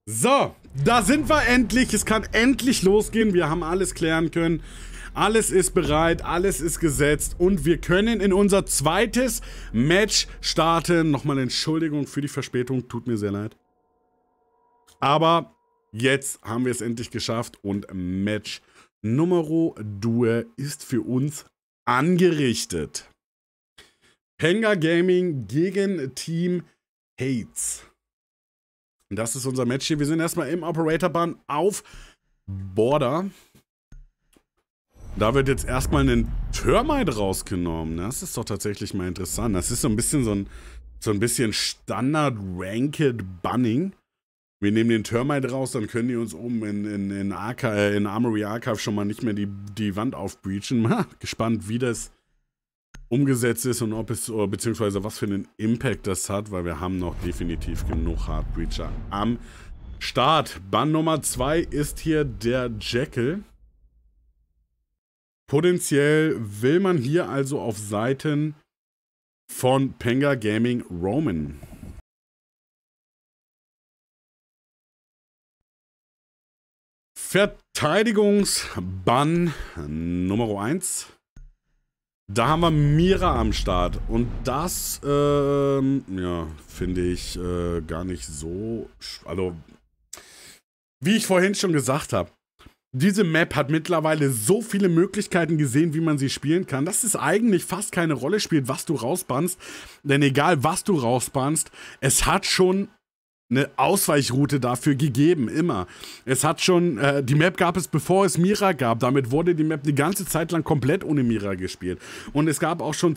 So, da sind wir endlich. Es kann endlich losgehen. Wir haben alles klären können. Alles ist bereit, alles ist gesetzt und wir können in unser zweites Match starten. Nochmal Entschuldigung für die Verspätung, tut mir sehr leid. Aber jetzt haben wir es endlich geschafft und Match Nummer 2 ist für uns angerichtet. PENGA Gaming gegen Team Hates. Das ist unser Match hier. Wir sind erstmal im Operator-Bahn auf Border. Da wird jetzt erstmal ein Termite rausgenommen. Das ist doch tatsächlich mal interessant. Das ist so ein bisschen so ein bisschen Standard-Ranked Bunning. Wir nehmen den Termite raus, dann können die uns oben in Armory Archive schon mal nicht mehr die Wand aufbreachen. Mal gespannt, wie das umgesetzt ist und ob es, beziehungsweise was für einen Impact das hat, weil wir haben noch definitiv genug Hardbreacher am Start. Bann Nummer 2 ist hier der Jackal. Potenziell will man hier also auf Seiten von PENGA Gaming roamen. Verteidigungsbann Nummer 1. Da haben wir Mira am Start und das, ja, finde ich gar nicht so, also, wie ich vorhin schon gesagt habe, diese Map hat mittlerweile so viele Möglichkeiten gesehen, wie man sie spielen kann, dass es eigentlich fast keine Rolle spielt, was du rausbannst, denn egal was du rausbannst, es hat schon eine Ausweichroute dafür gegeben, immer. Es hat schon, die Map gab es, bevor es Mira gab. Damit wurde die Map die ganze Zeit lang komplett ohne Mira gespielt. Und es gab auch schon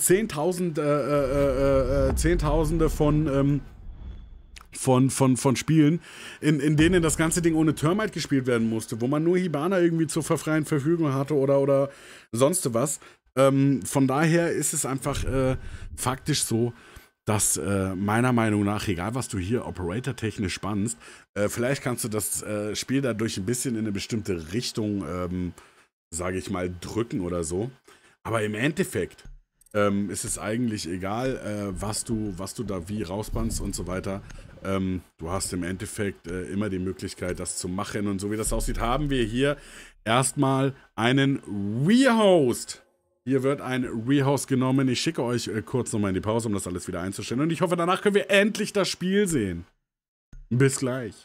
Zehntausende von Spielen, in denen das ganze Ding ohne Termite gespielt werden musste, wo man nur Hibana irgendwie zur freien Verfügung hatte oder sonst was. Von daher ist es einfach faktisch so, dass meiner Meinung nach, egal was du hier operator-technisch spannst, vielleicht kannst du das Spiel dadurch ein bisschen in eine bestimmte Richtung, sage ich mal, drücken oder so. Aber im Endeffekt ist es eigentlich egal, was du da wie rausbannst und so weiter. Du hast im Endeffekt immer die Möglichkeit, das zu machen. Und so wie das aussieht, haben wir hier erstmal einen Rehost. Hier wird ein Rehost genommen. Ich schicke euch kurz nochmal in die Pause, um das alles wieder einzustellen. Und ich hoffe, danach können wir endlich das Spiel sehen. Bis gleich.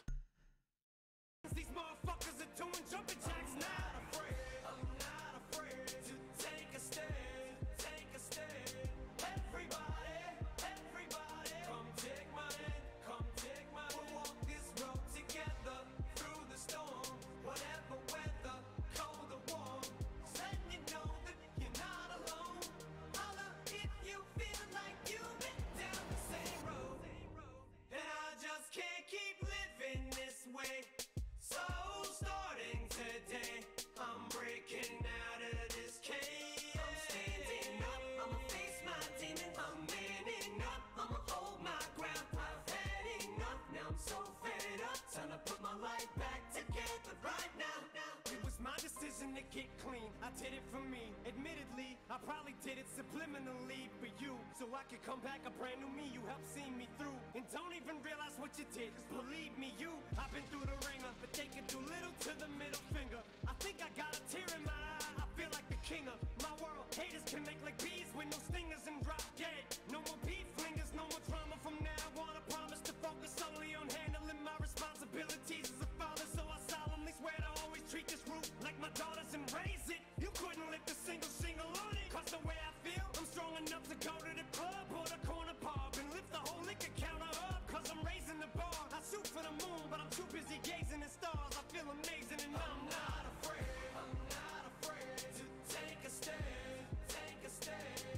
I did it for me. Admittedly, I probably did it subliminally for you, so I could come back a brand new me. You helped see me through, and don't even realize what you did. 'Cause believe me, I've been through the ringer, but they can do little to the middle finger. I think I got a tear in my eye. I feel like the king of my world. Haters can make like bees with no stingers and drop dead. No more beef flingers, no more drama from now on. I promise to focus solely on handling my responsibilities as a father. So I solemnly swear to always treat this roof like my daughters and raise it. You couldn't lift a single shingle on it. 'Cause the way I feel, I'm strong enough to go to the club or the corner pub and lift the whole liquor counter up. 'Cause I'm raising the bar. I shoot for the moon, but I'm too busy gazing at stars. I feel amazing and I'm not afraid. I'm not afraid to take a stand, take a stand.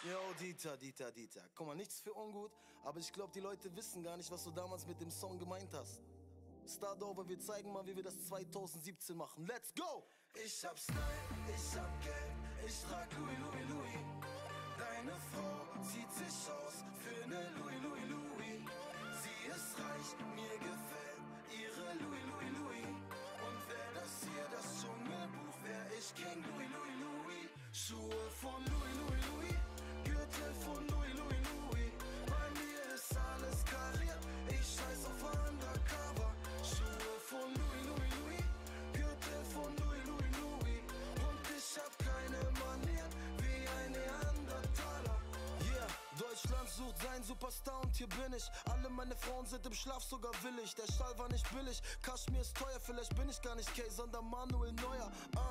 Yo, Dieter. Guck mal, nichts für ungut, aber ich glaube, die Leute wissen gar nicht, was du damals mit dem Song gemeint hast. Start over, wir zeigen mal, wie wir das 2017 machen. Let's go! Ich hab Style, ich hab Geld, ich trag Louis, Louis, Louis. Deine Frau zieht sich aus für ne Louis, Louis, Louis. Sie ist reich, mir gefällt ihre Louis, Louis, Louis. Und wär das hier das Dschungelbuch, wär ich King Louis, Louis, Louis. Schuhe von Louis, Louis, Louis. Gürtel von Louis, Louis, Louis. Bei mir ist alles kariert, ich scheiß auf Undercover. Schuhe von Louis, Louis, Louis. Gürtel von Louis, Louis, Louis. Und ich hab keine Manieren wie ein Neandertaler. Yeah, Deutschland sucht seinen Superstar und hier bin ich. Alle meine Frauen sind im Schlaf sogar willig. Der Stall war nicht billig, Kaschmir ist teuer. Vielleicht bin ich gar nicht Kay, sondern Manuel Neuer.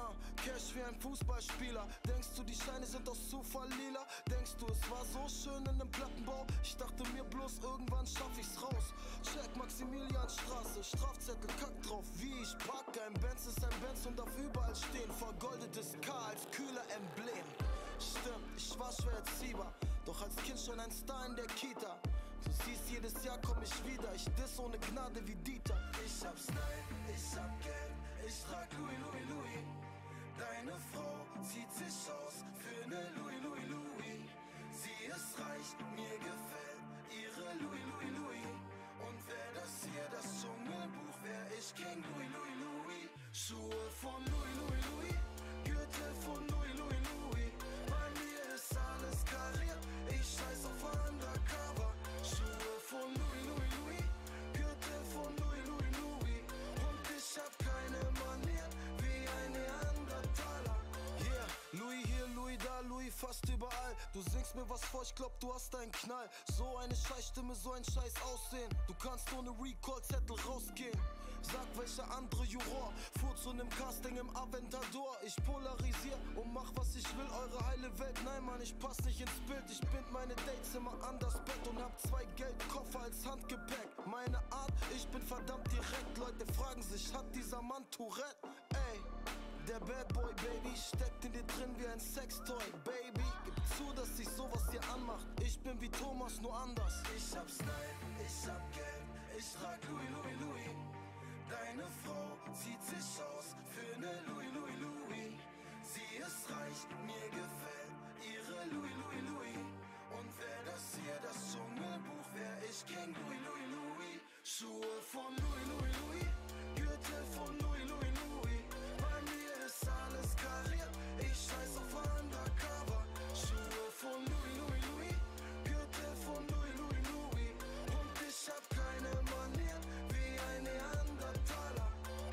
Cash wie ein Fußballspieler. Denkst du, die Scheine sind aus Zufall lila? Denkst du, es war so schön in dem Plattenbau? Ich dachte mir bloß, irgendwann schaff ich's raus. Check Maximilianstraße, Strafzettel, kack drauf. Wie ich parke, ein Benz ist ein Benz und darf überall stehen. Vergoldetes K als kühler Emblem. Stimmt, ich war schwer erziehbar, doch als Kind schon ein Star in der Kita. Du siehst, jedes Jahr komm ich wieder, ich diss ohne Gnade wie Dieter. Ich hab Style, ich hab Geld, ich trag Louis, Louis, Louis. Deine Frau zieht sich aus für ne Louis, Louis, Louis. Sie ist reich, mir gefällt ihre Louis, Louis, Louis. Und wär das hier das Dschungelbuch, wär ich King Louis, Louis, Louis. Schuhe von Louis, Louis, Louis. Gürtel von Louis, Louis, Louis. Bei mir ist alles kariert, ich scheiß auf Undercover. Schuhe von Louis, Louis, Louis. Gürtel von Louis, Louis, Louis. Und ich hab keine Manieren wie ein Neandertaler. Yeah, Louis hier, Louis da, Louis fast überall. Du singst mir was vor, ich glaub, du hast einen Knall. So eine Scheißstimme, so ein Scheiß Aussehen. Du kannst ohne Recall-Zettel rausgehen. Sag, welcher andere Juror fuhr zu nem Casting im Aventador. Ich polarisier und mach, was ich will, eure heile Welt. Nein, Mann, ich pass nicht ins Bild. Ich bind meine Dates immer an das Bett und hab 2 Geldkoffer als Handgepäck. Meine Art, ich bin verdammt direkt. Leute fragen sich, hat dieser Mann Tourette? Ey, der Bad Boy, Baby, steckt in dir drin wie ein Sextoy, Baby. Gib zu, dass sich sowas dir anmacht. Ich bin wie Thomas, nur anders. Ich hab Style, ich hab Geld, ich trag Louis, Louis, Louis. Deine Frau zieht sich aus für ne Louis, Louis, Louis. Sie ist reich, mir gefällt ihre Louis, Louis, Louis. Und wär das hier das Dschungelbuch, wär ich King Louis, Louis, Louis. Schuhe von Louis, Louis, Louis. Gürtel von Louis, Louis, Louis. Bei mir ist alles kariert, ich scheiß auf Undercover. Schuhe von Louis, Louis, Louis. Gürtel von Louis, Louis, Louis. Und ich hab keine Manieren wie ein Neandertaler.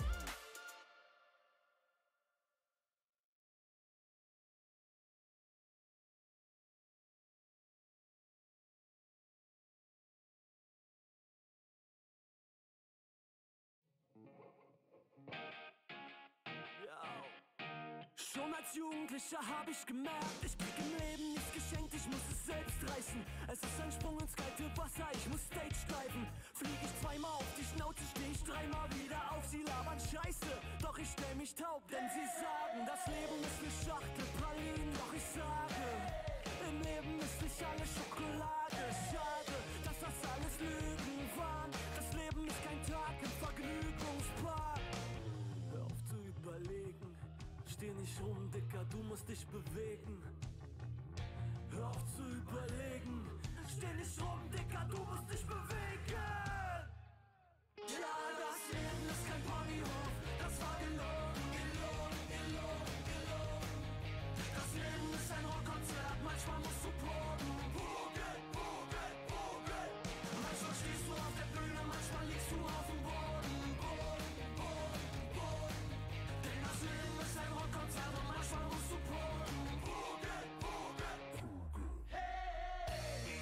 Schon als Jugendlicher hab ich gemerkt, ich krieg im Leben nichts geschenkt, ich muss es selbst reißen. Es ist ein Sprung ins kalte Wasser, ich muss Stage streifen. Flieg ich 2-mal auf die Schnauze, steh ich 3-mal wieder auf. Sie labern Scheiße, doch ich stell mich taub, denn sie sagen, das Leben ist ne Schachtel Pralinen. Doch ich sage, im Leben ist nicht alles Schokolade. Schade, dass das alles Lügen waren. Das Leben ist kein Tag im Vergnügungspark. Hör auf zu überlegen, steh nicht rum, Dicker, du musst dich bewegen. Hör auf zu überlegen, steh nicht rum, Dicker, du musst dich bewegen. Ja, das Leben ist kein Ponyhof, das war gelogen, gelogen, gelogen, gelogen. Das Leben ist ein Rockkonzert, manchmal musst du proben. Pogen, Pogen, Pogen. Manchmal stehst du auf der Bühne, manchmal liegst du auf dem Boden. Boden, Boden, Boden. Denn das Leben ist ein Rockkonzert und manchmal musst du proben. Pogen, Pogen, Pogen. Hey!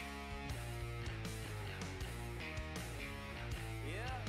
Yeah.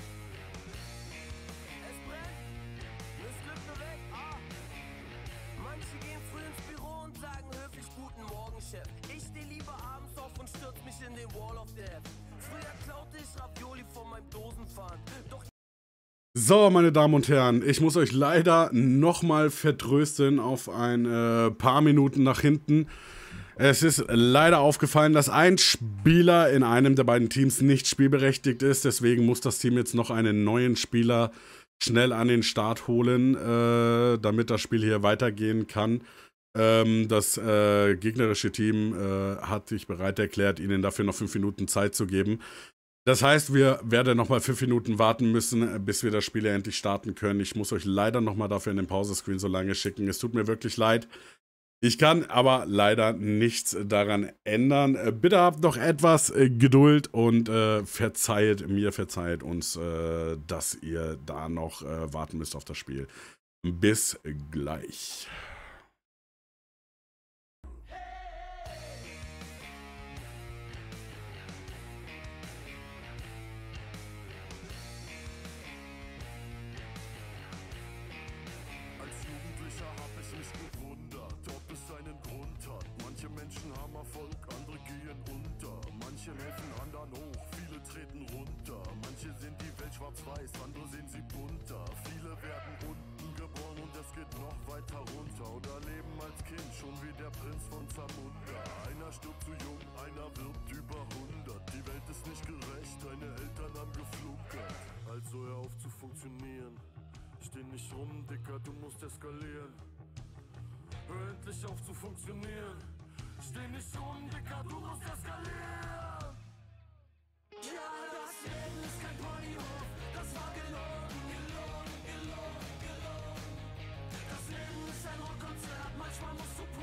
Es brennt, das Glück bewegt, Manche gehen früh ins Büro und sagen höflich guten Morgen, Chef. Ich steh lieber abends auf und stürz mich in den Wall of Death. Früher klaute ich Ravioli von meinem Dosenpfand, doch So, meine Damen und Herren, ich muss euch leider nochmal vertrösten auf ein paar Minuten nach hinten. Es ist leider aufgefallen, dass ein Spieler in einem der beiden Teams nicht spielberechtigt ist. Deswegen muss das Team jetzt noch einen neuen Spieler schnell an den Start holen, damit das Spiel hier weitergehen kann. Das gegnerische Team hat sich bereit erklärt, ihnen dafür noch 5 Minuten Zeit zu geben. Das heißt, wir werden nochmal 5 Minuten warten müssen, bis wir das Spiel ja endlich starten können. Ich muss euch leider nochmal dafür in den Pausescreen so lange schicken. Es tut mir wirklich leid. Ich kann aber leider nichts daran ändern. Bitte habt noch etwas Geduld und verzeiht mir, verzeiht uns, dass ihr da noch warten müsst auf das Spiel. Bis gleich. Als Jugendlicher hab ich mich gewundert, ob es einen Grund hat. Manche Menschen haben Erfolg, andere gehen unter. Manche helfen anderen hoch, viele treten runter. Manche sehen die Welt schwarz-weiß, andere sehen sie bunter. Viele werden unten geboren und es geht noch weiter runter. Oder leben als Kind schon wie der Prinz von Zamunda. Einer stirbt zu jung, einer wird über 100. Die Welt ist nicht gerecht, deine Eltern haben geflunkert. Also hör auf zu funktionieren. Steh nicht rum, Dicker, du musst eskalieren. Hör endlich auf zu funktionieren. Steh nicht rum, Dicker, du musst eskalieren. Ja, das Leben ist kein Ponyhof, das war gelogen, gelogen, gelogen, gelogen. Das Leben ist ein Rockkonzert, manchmal musst du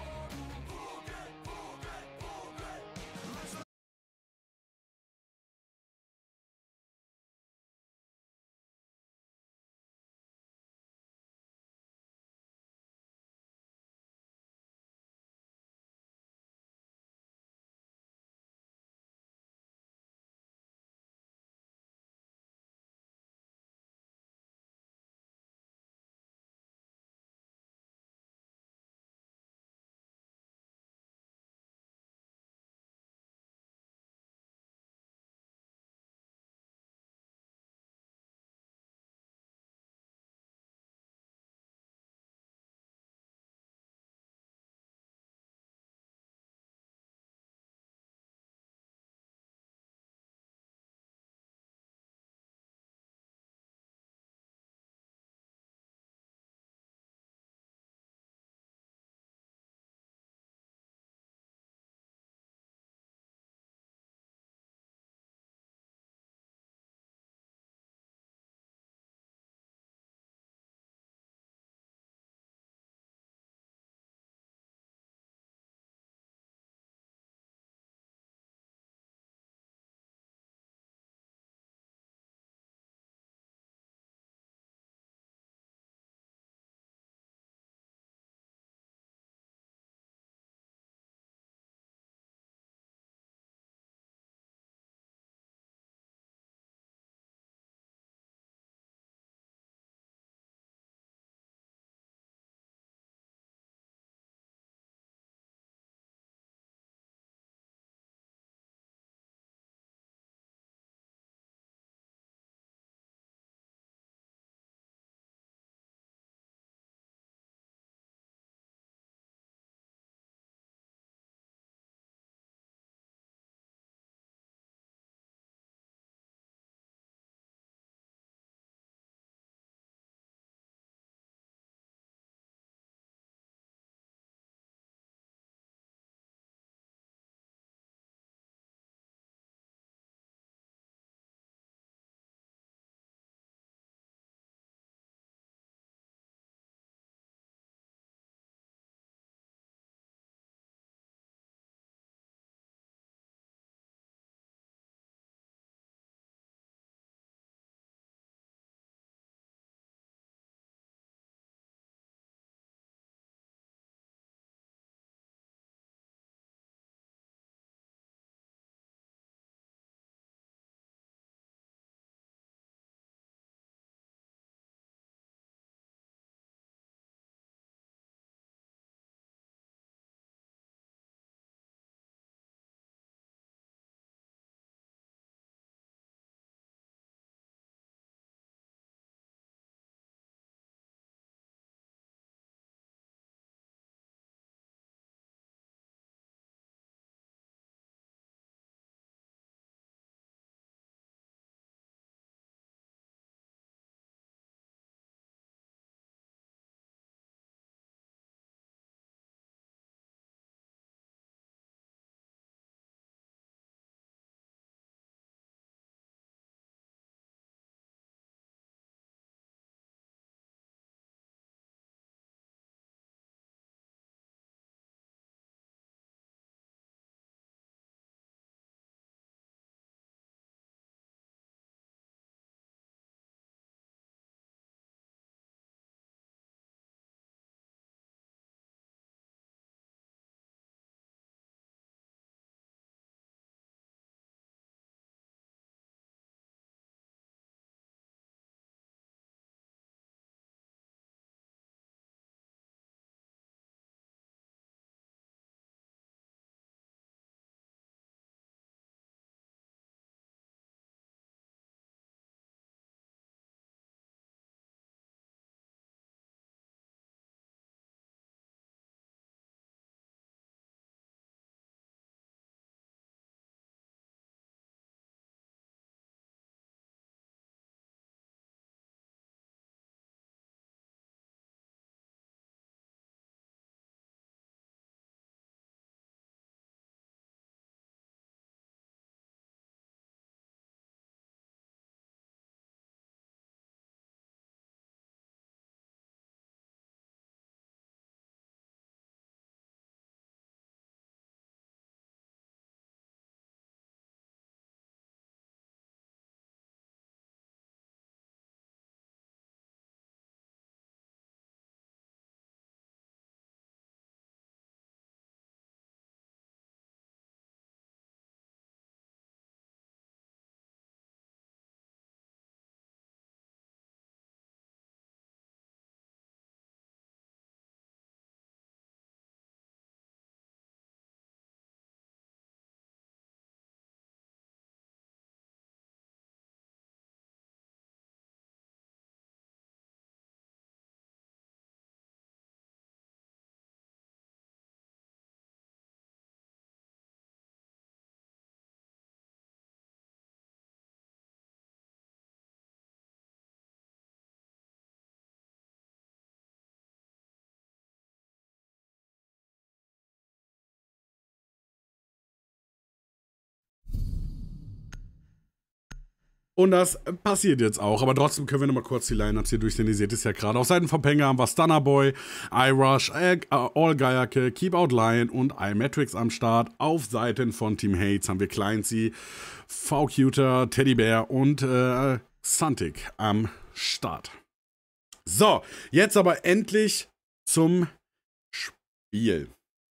Und das passiert jetzt auch. Aber trotzdem können wir nochmal kurz die Lineups hier durchsehen. Ihr seht es ja gerade. Auf Seiten von PENGA haben wir Stunner Boy, iRush, All Gaiake, Keep Out Lion und iMatrix am Start. Auf Seiten von Team Hates haben wir Clancy, V-Cuter, Teddybär und Santic am Start. So, jetzt aber endlich zum Spiel.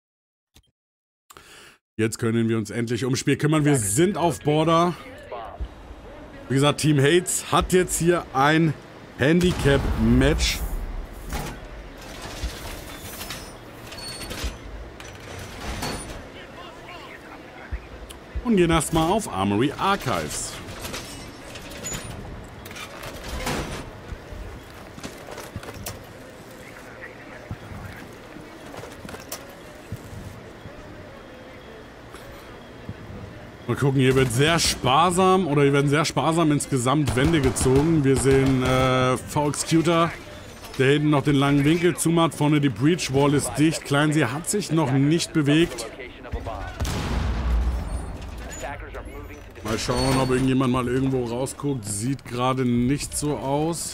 Jetzt können wir uns endlich ums Spiel kümmern. Wir sind auf Border. Wie gesagt, Team Hates hat jetzt hier ein Handicap-Match. Und gehen erstmal auf Armory Archives. Mal gucken, hier wird sehr sparsam, oder hier werden sehr sparsam insgesamt Wände gezogen. Wir sehen V-Executor, der hinten noch den langen Winkel zumacht. Vorne die Breach Wall ist dicht. Clancy hat sich noch nicht bewegt. Mal schauen, ob irgendjemand mal irgendwo rausguckt. Sieht gerade nicht so aus.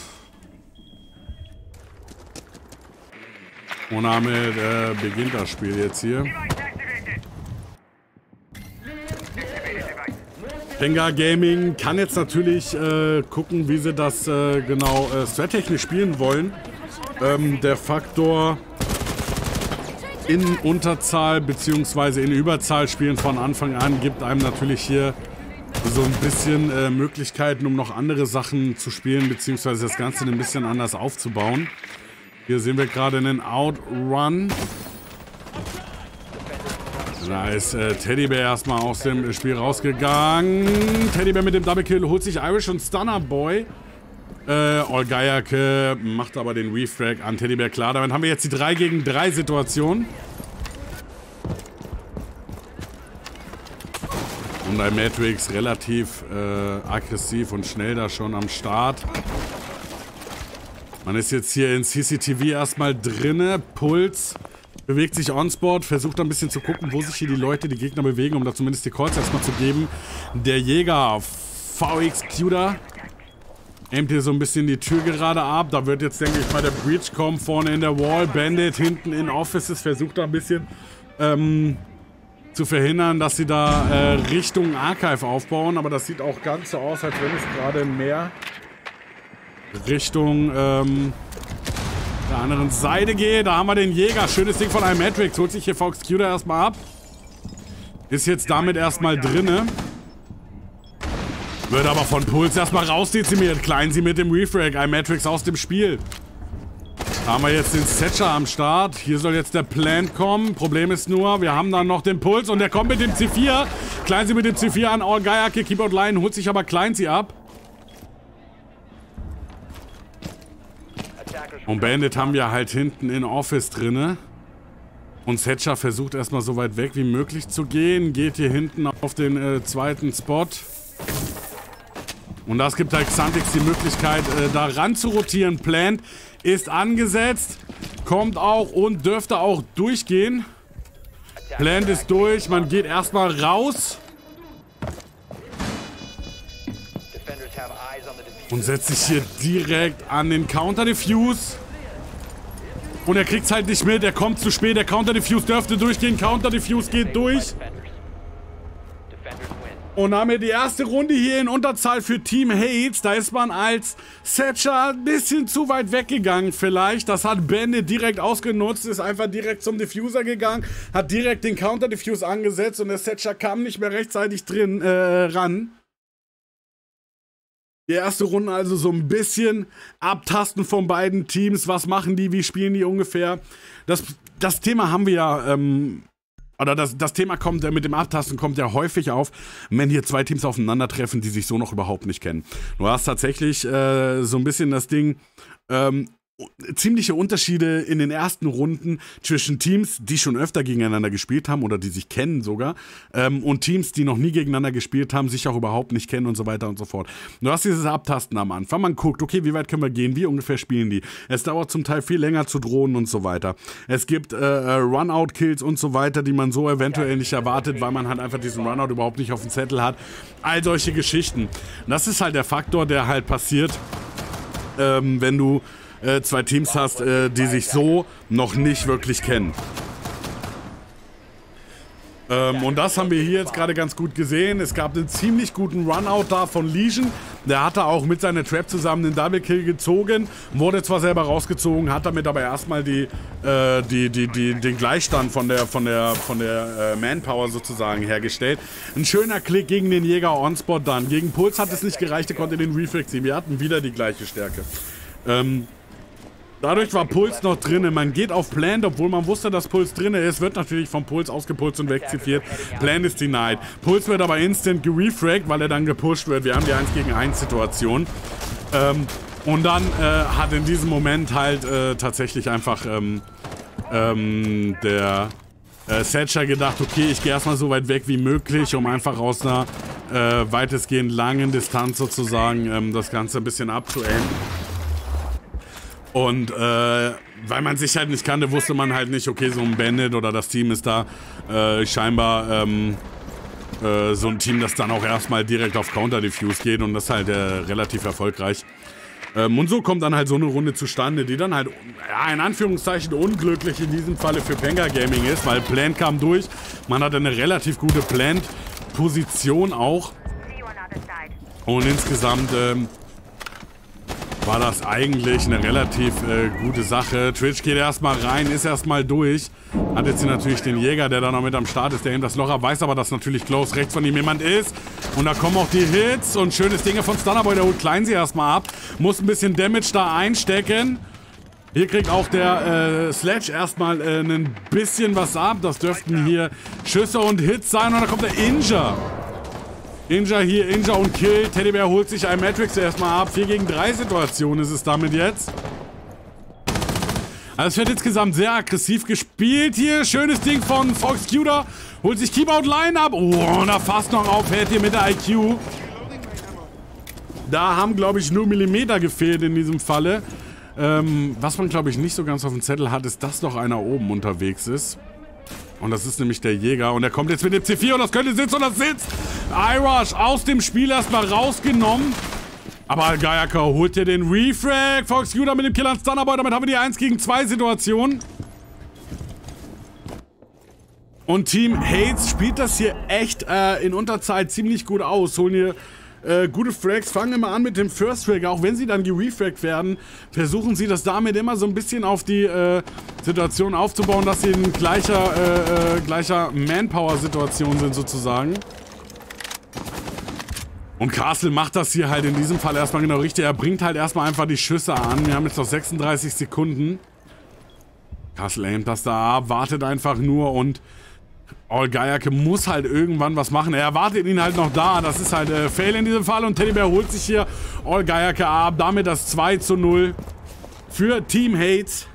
Und damit beginnt das Spiel jetzt hier. PENGA Gaming kann jetzt natürlich gucken, wie sie das genau strategisch spielen wollen. Der Faktor in Unterzahl bzw. in Überzahl spielen von Anfang an gibt einem natürlich hier so ein bisschen Möglichkeiten, um noch andere Sachen zu spielen bzw. das Ganze ein bisschen anders aufzubauen. Hier sehen wir gerade einen Outrun. Da ist Teddybär erstmal aus dem Spiel rausgegangen. Teddybär mit dem Double Kill holt sich Irish und Stunner Boy. All Gaiake macht aber den Refrag an Teddybär klar. Damit haben wir jetzt die 3 gegen 3 Situation. Und ein Matrix relativ aggressiv und schnell da schon am Start. Man ist jetzt hier in CCTV erstmal drinne. Puls bewegt sich on-spot, versucht ein bisschen zu gucken, wo sich hier die Leute, die Gegner bewegen, um da zumindest die Calls erstmal zu geben. Der Jäger, V-Executor, aimt hier so ein bisschen die Tür gerade ab. Da wird jetzt, denke ich mal, der Breach kommen, vorne in der Wall. Bandit hinten in Offices, versucht da ein bisschen zu verhindern, dass sie da Richtung Archive aufbauen. Aber das sieht auch ganz so aus, als wenn es gerade mehr Richtung der anderen Seite geht. Da haben wir den Jäger. Schönes Ding von iMatrix. Holt sich hier V-Executor erstmal ab. Ist jetzt damit erstmal drinne. Wird aber von Puls erstmal rausdezimiert. Clancy mit dem Refrag. iMatrix aus dem Spiel. Da haben wir jetzt den Setcher am Start. Hier soll jetzt der Plant kommen. Problem ist nur, wir haben dann noch den Puls und der kommt mit dem C4. Clancy mit dem C4 an All Gaiake. Keyboard Line holt sich aber Clancy ab. Und Bandit haben wir halt hinten in Office drinne. Und Setcher versucht erstmal so weit weg wie möglich zu gehen. Geht hier hinten auf den zweiten Spot. Und das gibt halt Xantix die Möglichkeit, da ran zu rotieren. Plant ist angesetzt. Kommt auch und dürfte auch durchgehen. Plant ist durch. Man geht erstmal raus. Und setzt sich hier direkt an den Counter-Diffuse. Und er kriegt's halt nicht mit. Er kommt zu spät. Der Counter-Diffuse dürfte durchgehen. Counter-Diffuse geht durch. Und haben wir die erste Runde hier in Unterzahl für Team Hates. Da ist man als Setcher ein bisschen zu weit weggegangen vielleicht. Das hat Bandit direkt ausgenutzt. Ist einfach direkt zum Diffuser gegangen. Hat direkt den Counter-Diffuse angesetzt. Und der Setcher kam nicht mehr rechtzeitig ran. Die erste Runde also so ein bisschen abtasten von beiden Teams. Was machen die? Wie spielen die ungefähr? Das Thema haben wir ja, oder das Thema kommt mit dem Abtasten kommt ja häufig auf, wenn hier zwei Teams aufeinandertreffen, die sich so noch überhaupt nicht kennen. Du hast tatsächlich so ein bisschen das Ding, ziemliche Unterschiede in den ersten Runden zwischen Teams, die schon öfter gegeneinander gespielt haben oder die sich kennen sogar, und Teams, die noch nie gegeneinander gespielt haben, sich auch überhaupt nicht kennen und so weiter und so fort. Du hast dieses Abtasten am Anfang, man guckt, okay, wie weit können wir gehen, wie ungefähr spielen die. Es dauert zum Teil viel länger zu drohen und so weiter. Es gibt Run-Out-Kills und so weiter, die man so eventuell nicht erwartet, weil man halt einfach diesen Run-Out überhaupt nicht auf dem Zettel hat. All solche Geschichten. Das ist halt der Faktor, der halt passiert, wenn du zwei Teams hast, die sich so noch nicht wirklich kennen. Und das haben wir hier jetzt gerade ganz gut gesehen. Es gab einen ziemlich guten Runout da von Legion. Der hatte auch mit seiner Trap zusammen den Double Kill gezogen. Wurde zwar selber rausgezogen, hat damit aber erstmal den Gleichstand von der Manpower sozusagen hergestellt. Ein schöner Klick gegen den Jäger On-Spot dann. Gegen Puls hat es nicht gereicht, er konnte den Reflex ziehen. Wir hatten wieder die gleiche Stärke. Dadurch war Puls noch drinne. Man geht auf Plant, obwohl man wusste, dass Puls drinne ist. Wird natürlich vom Puls ausgepulst und wegzitiert. Plant ist denied. Puls wird aber instant gerefragt, weil er dann gepusht wird. Wir haben die 1 gegen 1 Situation. Und dann hat in diesem Moment halt tatsächlich einfach der Thatcher gedacht, okay, ich gehe erstmal so weit weg wie möglich, um einfach aus einer weitestgehend langen Distanz sozusagen das Ganze ein bisschen abzuenden. Und weil man sich halt nicht kannte, wusste man halt nicht, okay, so ein Bandit oder das Team ist da scheinbar so ein Team, das dann auch erstmal direkt auf Counter-Diffuse geht und das ist halt relativ erfolgreich. Und so kommt dann halt so eine Runde zustande, die dann halt, ja, in Anführungszeichen unglücklich in diesem Falle für PENGA Gaming ist, weil Plant kam durch, man hatte eine relativ gute Plant-Position auch und insgesamt war das eigentlich eine relativ gute Sache. Twitch geht erstmal rein, ist erstmal durch. Hat jetzt hier natürlich den Jäger, der da noch mit am Start ist, der hinter das Loch hat, weiß aber, dass natürlich close rechts von ihm jemand ist. Und da kommen auch die Hits und schönes Ding von Stunnerboy, der holt Klein sie erstmal ab. Muss ein bisschen Damage da einstecken. Hier kriegt auch der Sledge erstmal ein bisschen was ab. Das dürften hier Schüsse und Hits sein. Und da kommt der Inja. Inja hier, Inja und Kill. Teddybär holt sich ein Matrix erstmal ab. 4 gegen 3 Situation ist es damit jetzt. Also es wird insgesamt sehr aggressiv gespielt hier. Schönes Ding von Fox Cuter. Holt sich Keyboard Line ab. Oh, und er fast noch aufhält hier mit der IQ. Da haben, glaube ich, nur Millimeter gefehlt in diesem Falle. Was man, glaube ich, nicht so ganz auf dem Zettel hat, ist, dass noch einer oben unterwegs ist. Und das ist nämlich der Jäger. Und er kommt jetzt mit dem C4 und das könnte sitzen und das sitzt. iRush aus dem Spiel erstmal rausgenommen. Aber Gaiaka holt hier den Refrag. Fox Cuter mit dem Killer und Stunnerboy. Damit haben wir die 1 gegen 2 Situation. Und Team Hates spielt das hier echt in Unterzeit ziemlich gut aus. Holen hier gute Frags, fangen immer an mit dem First Frag, auch wenn sie dann gerefragt werden, versuchen sie das damit immer so ein bisschen auf die Situation aufzubauen, dass sie in gleicher Manpower-Situation sind sozusagen. Und Castle macht das hier halt in diesem Fall erstmal genau richtig, er bringt halt erstmal einfach die Schüsse an, wir haben jetzt noch 36 Sekunden. Castle aimt das da ab, wartet einfach nur und All Gaiake muss halt irgendwann was machen. Er erwartet ihn halt noch da. Das ist halt Fail in diesem Fall. Und Teddybär holt sich hier All Gaiake ab. Damit das 2:0 für Team Hates.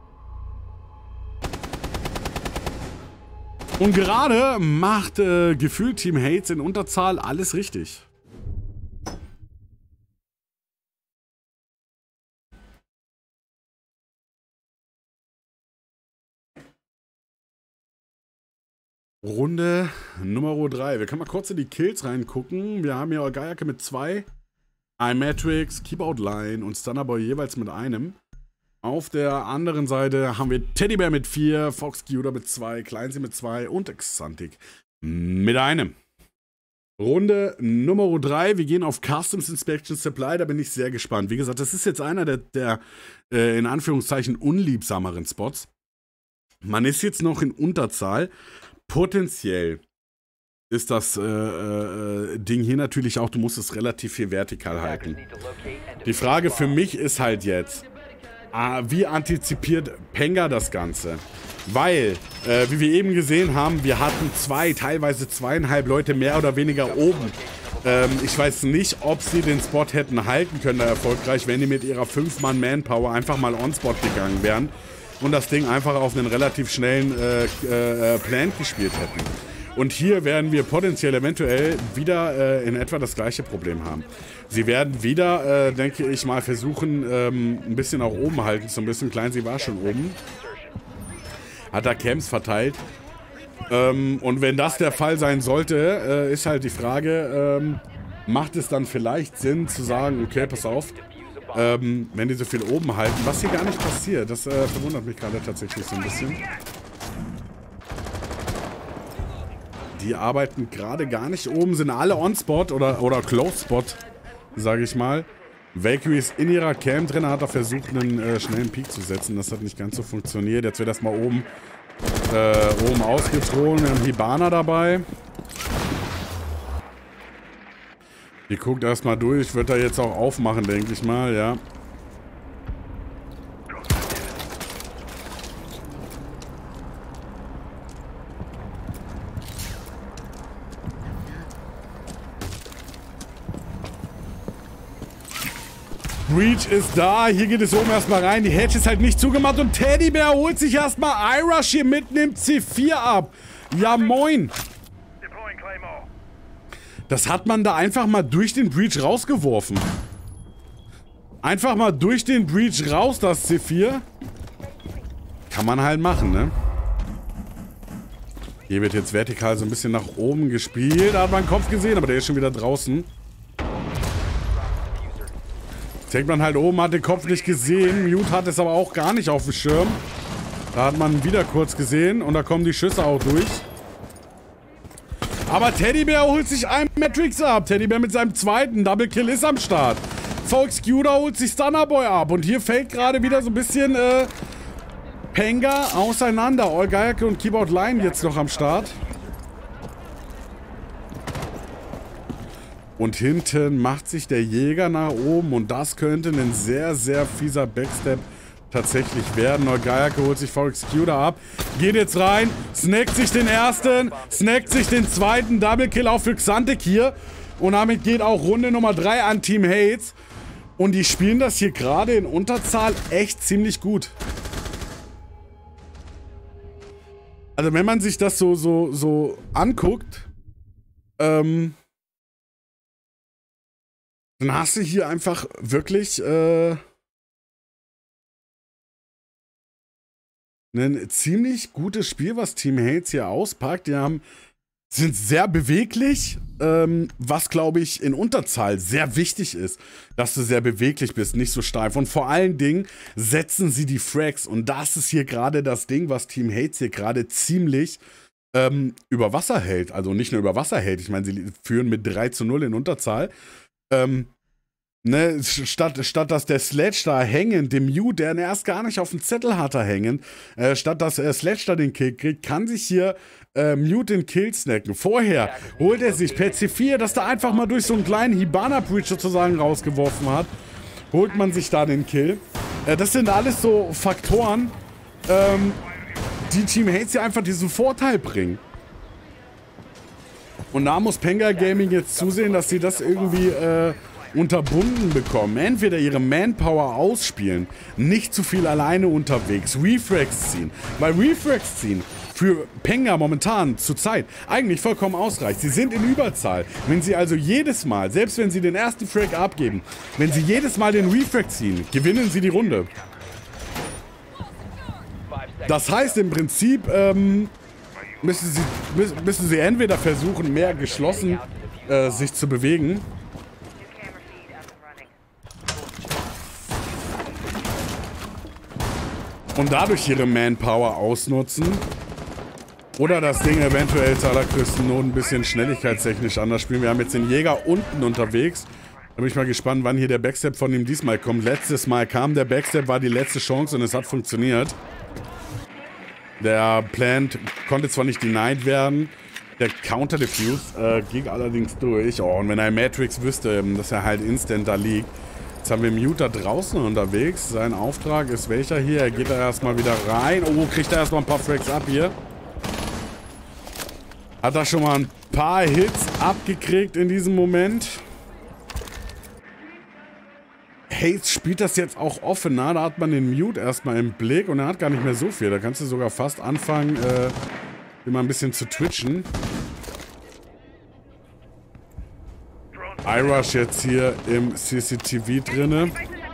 Und gerade macht gefühlt Team Hates in Unterzahl alles richtig. Runde Nummer 3. Wir können mal kurz in die Kills reingucken. Wir haben hier Gaiake mit 2, iMatrix, Keyboard Line und Stunnerboy jeweils mit einem. Auf der anderen Seite haben wir Teddybär mit 4, Fox Cuter mit 2, Kleinsi mit 2 und Xantic mit einem. Runde Nummer 3. Wir gehen auf Customs Inspection Supply. Da bin ich sehr gespannt. Wie gesagt, das ist jetzt einer der in Anführungszeichen unliebsameren Spots. Man ist jetzt noch in Unterzahl. Potenziell ist das Ding hier natürlich auch, du musst es relativ viel vertikal halten. Die Frage für mich ist halt jetzt, wie antizipiert PENGA das Ganze? Weil, wie wir eben gesehen haben, wir hatten teilweise 2,5 Leute mehr oder weniger oben. Ich weiß nicht, ob sie den Spot hätten halten können, da erfolgreich, wenn die mit ihrer 5-Mann-Manpower einfach mal on-Spot gegangen wären und das Ding einfach auf einen relativ schnellen Plant gespielt hätten. Und hier werden wir potenziell eventuell wieder in etwa das gleiche Problem haben. Sie werden wieder, denke ich mal, versuchen, ein bisschen auch oben halten zu müssen. Klein, sie war schon oben. Hat da Camps verteilt. Und wenn das der Fall sein sollte, ist halt die Frage, macht es dann vielleicht Sinn zu sagen, okay, pass auf, wenn die so viel oben halten, was hier gar nicht passiert, das verwundert mich gerade tatsächlich so ein bisschen. Die arbeiten gerade gar nicht oben, sind alle on-spot oder close-spot, sage ich mal. Valkyrie ist in ihrer Camp drin, hat da versucht, einen schnellen Peak zu setzen, das hat nicht ganz so funktioniert. Jetzt wird erstmal oben ausgetrogen. Wir haben Hibana dabei. Die guckt erstmal durch. Wird er jetzt auch aufmachen, denke ich mal, ja. Breach ist da, hier geht es oben erstmal rein, die Hedge ist halt nicht zugemacht und Teddybär holt sich erstmal Irish hier mit, nimmt C4 ab. Ja moin. Das hat man da einfach mal durch den Breach rausgeworfen. Einfach mal durch den Breach raus, das C4. Kann man halt machen, ne? Hier wird jetzt vertikal so ein bisschen nach oben gespielt, da hat man einen Kopf gesehen, aber der ist schon wieder draußen. Denkt man halt oben, hat den Kopf nicht gesehen. Mute hat es aber auch gar nicht auf dem Schirm. Da hat man wieder kurz gesehen und da kommen die Schüsse auch durch. Aber Teddybär holt sich einen Matrix ab. Teddybär mit seinem zweiten Double Kill ist am Start. Volkscuda holt sich Stunnerboy ab. Und hier fällt gerade wieder so ein bisschen PENGA auseinander. Olgayake und Keyboard Line jetzt noch am Start. Und hinten macht sich der Jäger nach oben und das könnte ein sehr, sehr fieser Backstep tatsächlich werden. Olgayake holt sich Volkscuda ab, geht jetzt rein, snackt sich den ersten, snackt sich den zweiten, Double Kill auch für Xantek hier. Und damit geht auch Runde Nummer 3 an Team Hates. Und die spielen das hier gerade in Unterzahl echt ziemlich gut. Also wenn man sich das so anguckt, dann hast du hier einfach wirklich ein ziemlich gutes Spiel, was Team Hates hier auspackt. Die sind sehr beweglich, was, glaube ich, in Unterzahl sehr wichtig ist, dass du sehr beweglich bist, nicht so steif. Und vor allen Dingen setzen sie die Frags. Und das ist hier gerade das Ding, was Team Hates hier gerade ziemlich über Wasser hält. Also nicht nur über Wasser hält. Ich meine, sie führen mit 3:0 in Unterzahl. Statt dass der Sledge da hängen, dem Mute, der erst gar nicht auf dem Zettel hat, da hängen, statt dass Sledge da den Kill kriegt, kann sich hier Mute den Kill snacken. Vorher holt er sich per C4, dass da einfach mal durch so einen kleinen Hibana-Breach sozusagen rausgeworfen hat, holt man sich da den Kill. Das sind alles so Faktoren, die Team Hates hier einfach diesen Vorteil bringen. Und da muss PENGA Gaming jetzt zusehen, dass sie das irgendwie unterbunden bekommen. Entweder ihre Manpower ausspielen, nicht zu viel alleine unterwegs, Refrags ziehen. Weil Refrags ziehen für PENGA momentan zur Zeit eigentlich vollkommen ausreicht. Sie sind in Überzahl. Wenn sie also jedes Mal, selbst wenn sie den ersten Frag abgeben, wenn sie jedes Mal den Refrag ziehen, gewinnen sie die Runde. Das heißt im Prinzip, müssen sie entweder versuchen, mehr geschlossen sich zu bewegen. Und dadurch ihre Manpower ausnutzen. Oder das Ding eventuell zu allergrößten Not ein bisschen schnelligkeitstechnisch anders spielen. Wir haben jetzt den Jäger unten unterwegs. Da bin ich mal gespannt, wann hier der Backstep von ihm diesmal kommt. Letztes Mal kam der Backstep, war die letzte Chance und es hat funktioniert. Der Plant konnte zwar nicht denied werden. Der Counter-Defuse ging allerdings durch. Oh, und wenn er Matrix wüsste, dass er halt instant da liegt. Jetzt haben wir Mute da draußen unterwegs. Sein Auftrag ist welcher hier? Er geht da erstmal wieder rein. Oh, kriegt er erstmal ein paar Frags ab hier. Hat da schon mal ein paar Hits abgekriegt in diesem Moment. Hayes spielt das jetzt auch offener. Da hat man den Mute erstmal im Blick und er hat gar nicht mehr so viel. Da kannst du sogar fast anfangen, immer ein bisschen zu twitchen. iRush jetzt hier im CCTV drinne.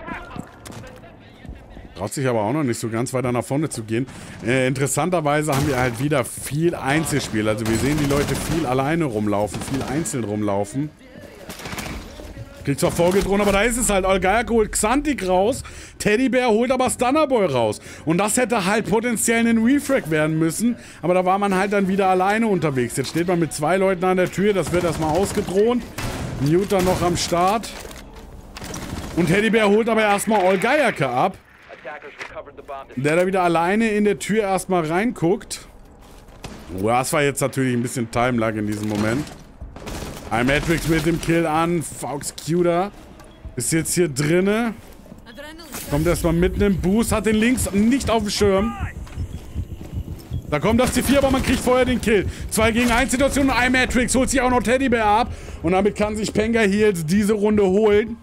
Traut sich aber auch noch nicht so ganz weiter nach vorne zu gehen. Interessanterweise haben wir halt wieder viel Einzelspiel. Also wir sehen die Leute viel alleine rumlaufen, viel einzeln rumlaufen. Kriegt zwar vorgedrohen, aber da ist es halt. Olgajak holt Xantik raus, Teddybär holt aber Stunnerboy raus. Und das hätte halt potenziell ein Refrag werden müssen. Aber da war man halt dann wieder alleine unterwegs. Jetzt steht man mit 2 Leuten an der Tür, das wird erstmal ausgedroht. Mute dann noch am Start. Und Teddybär holt aber erstmal Olgajak ab. Der da wieder alleine in der Tür erstmal reinguckt. Das war jetzt natürlich ein bisschen Timelag in diesem Moment. iMatrix mit dem Kill an. Foxcuter ist jetzt hier drinne. Kommt erstmal mit einem Boost. Hat den links nicht auf dem Schirm. Da kommt das C4, aber man kriegt vorher den Kill. 2 gegen 1 Situation. iMatrix holt sich auch noch Teddybär ab. Und damit kann sich PENGA hier jetzt diese Runde holen.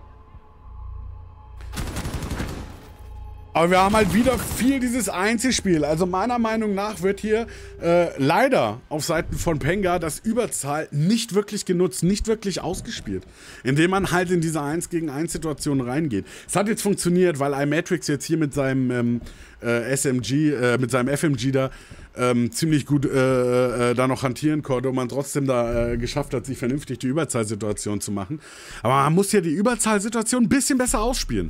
Aber wir haben halt wieder viel dieses Einzelspiel. Also meiner Meinung nach wird hier leider auf Seiten von PENGA das Überzahl nicht wirklich genutzt, nicht wirklich ausgespielt. Indem man halt in diese 1 gegen 1 Situation reingeht. Es hat jetzt funktioniert, weil iMatrix jetzt hier mit seinem mit seinem FMG da ziemlich gut da noch hantieren konnte und man trotzdem da geschafft hat, sich vernünftig die Überzahlsituation zu machen. Aber man muss ja die Überzahlsituation ein bisschen besser ausspielen.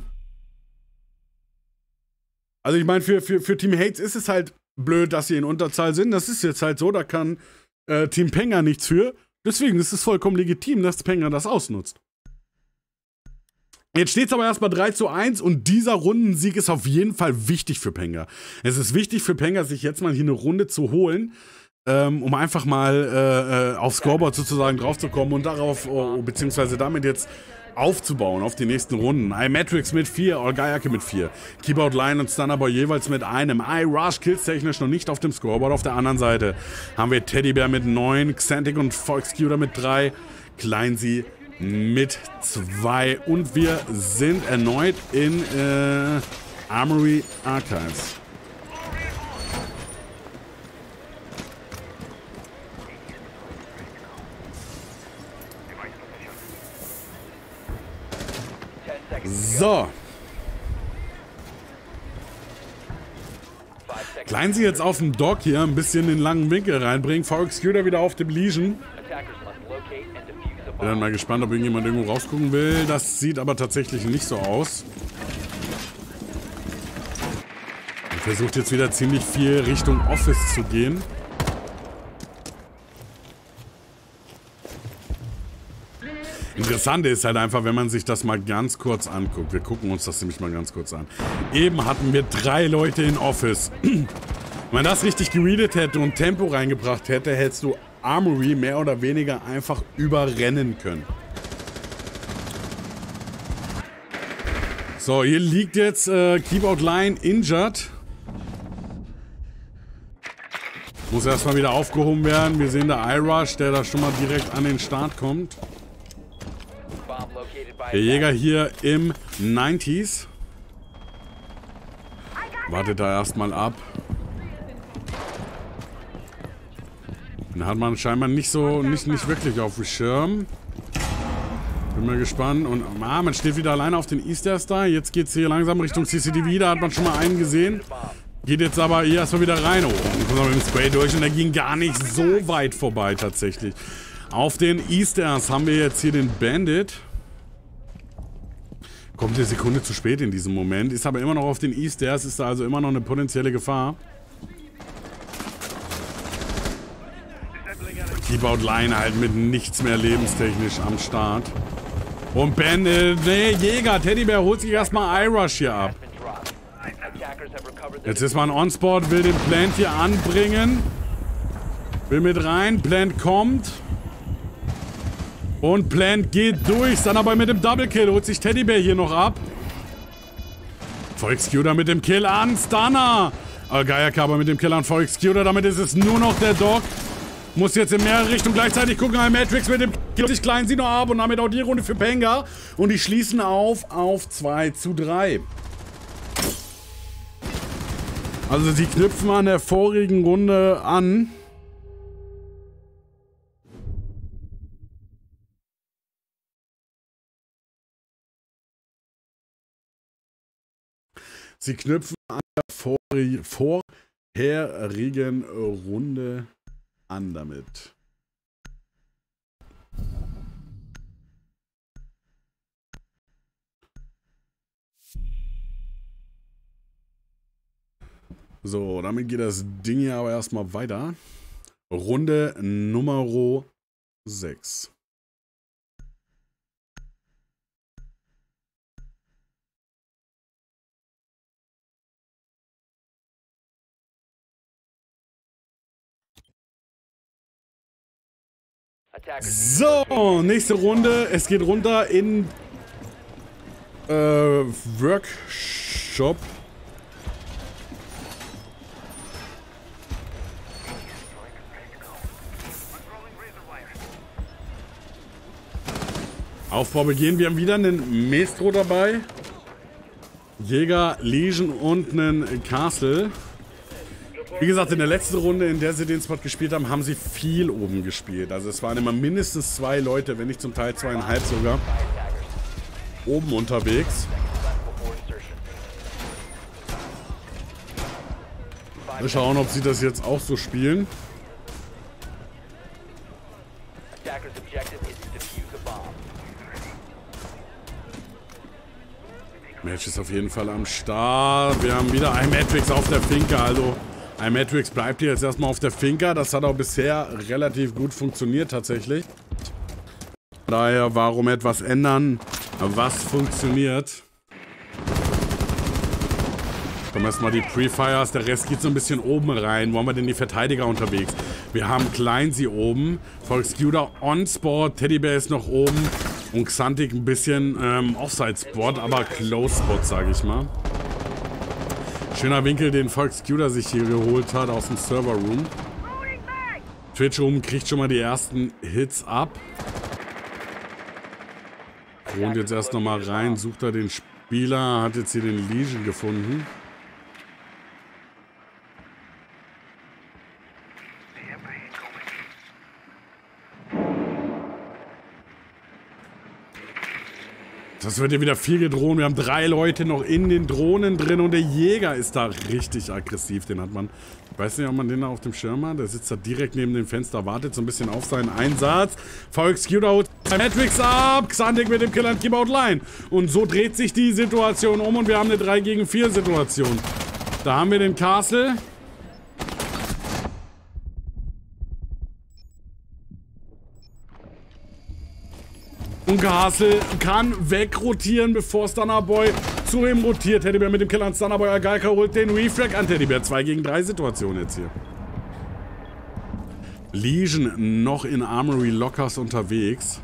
Also ich meine, für Team Hates ist es halt blöd, dass sie in Unterzahl sind. Das ist jetzt halt so, da kann Team PENGA nichts für. Deswegen ist es vollkommen legitim, dass PENGA das ausnutzt. Jetzt steht es aber erstmal 3:1 und dieser Rundensieg ist auf jeden Fall wichtig für PENGA. Es ist wichtig für PENGA, sich jetzt mal hier eine Runde zu holen, um einfach mal aufs Scoreboard sozusagen draufzukommen und darauf, beziehungsweise damit jetzt aufzubauen auf die nächsten Runden. iMatrix mit 4, Olgajak mit 4. Keyboard Line und Stunnerboy jeweils mit einem. iRush kills technisch noch nicht auf dem Scoreboard. Auf der anderen Seite haben wir Teddybär mit 9, Xantik und Foxcuter mit 3, Kleinsi mit 2 und wir sind erneut in Armory Archives. So. Kleinsi jetzt auf dem Dock hier, ein bisschen den langen Winkel reinbringen. Foxcuter wieder auf dem Legion. Bin dann mal gespannt, ob irgendjemand irgendwo rausgucken will. Das sieht aber tatsächlich nicht so aus. Und versucht jetzt wieder ziemlich viel Richtung Office zu gehen. Interessant ist halt einfach, wenn man sich das mal ganz kurz anguckt. Wir gucken uns das nämlich mal ganz kurz an. Eben hatten wir 3 Leute in Office. Wenn man das richtig geredet hätte und Tempo reingebracht hätte, hättest du Armory mehr oder weniger einfach überrennen können. So, hier liegt jetzt Keyboard Line injured. Muss erstmal wieder aufgehoben werden. Wir sehen da iRush, der da schon mal direkt an den Start kommt. Der Jäger hier im 90s. Wartet da erstmal ab. Den hat man scheinbar nicht wirklich auf dem Schirm. Bin mal gespannt. Und man steht wieder alleine auf den Easters da. Jetzt geht es hier langsam Richtung CCTV. Da hat man schon mal einen gesehen. Geht jetzt aber hier erstmal wieder rein. Oh, und kommt mit dem Spray durch und der ging gar nicht so weit vorbei tatsächlich. Auf den Easters haben wir jetzt hier den Bandit. Kommt eine Sekunde zu spät in diesem Moment. Ist aber immer noch auf den Easters. Ist da also immer noch eine potenzielle Gefahr. Keyboard Line halt mit nichts mehr lebenstechnisch am Start. Und Jäger, Teddybär holt sich erstmal iRush hier ab. Jetzt ist man on-spot, will den Plant hier anbringen. Will mit rein, Plant kommt. Und Plant geht durch, dann aber mit dem Double Kill holt sich Teddybär hier noch ab. Foxcuter mit dem Kill an, Stunner. Olgajak aber mit dem Kill an Foxcuter, damit ist es nur noch der Dog. Muss jetzt in mehrere Richtungen gleichzeitig gucken. Ein Matrix mit dem killt sich klein sie noch ab und damit auch die Runde für PENGA. Und die schließen auf 2:3. Also sie knüpfen an der vorigen Runde an. Sie knüpfen an der vorherigen Runde an damit. So, damit geht das Ding hier aber erstmal weiter. Runde Nummer 6. So, nächste Runde. Es geht runter in Workshop. Aufbau beginnen. Wir haben wieder einen Maestro dabei. Jäger, Legion und einen Castle. Wie gesagt, in der letzten Runde, in der sie den Spot gespielt haben, haben sie viel oben gespielt. Also es waren immer mindestens 2 Leute, wenn nicht zum Teil 2,5 sogar, oben unterwegs. Wir schauen, ob sie das jetzt auch so spielen. Match ist auf jeden Fall am Start. Wir haben wieder ein Matrix auf der Finke, also ein Matrix bleibt hier jetzt erstmal auf der Finca. Das hat auch bisher relativ gut funktioniert tatsächlich. Daher, warum etwas ändern, was funktioniert. Kommen erstmal die Pre-Fires, der Rest geht so ein bisschen oben rein. Wo haben wir denn die Verteidiger unterwegs? Wir haben Klein sie oben, Volkscuda on-Spot, Teddybär ist noch oben und Xantic ein bisschen Offside-Spot, aber Close-Spot, sage ich mal. Schöner Winkel, den Volkscuda sich hier geholt hat aus dem Server-Room. Twitch oben kriegt schon mal die ersten Hits ab. Und jetzt erst nochmal rein, sucht er den Spieler, hat jetzt hier den Legion gefunden. Das wird ja wieder viel gedroht. Wir haben 3 Leute noch in den Drohnen drin und der Jäger ist da richtig aggressiv. Den hat man, ich weiß nicht, ob man den da auf dem Schirm hat. Der sitzt da direkt neben dem Fenster, wartet so ein bisschen auf seinen Einsatz. Volkscuda holt Matrix ab. Xantic mit dem Killer und Keyboard Line. Und so dreht sich die Situation um und wir haben eine 3 gegen 4 Situation. Da haben wir den Castle. Und Castle kann wegrotieren, bevor Stunnerboy zu ihm rotiert. Teddybär mit dem Killer an Stunnerboy. Agalka holt den Refrag an Teddybär. 2 gegen 3 Situation jetzt hier. Legion noch in Armory Lockers unterwegs.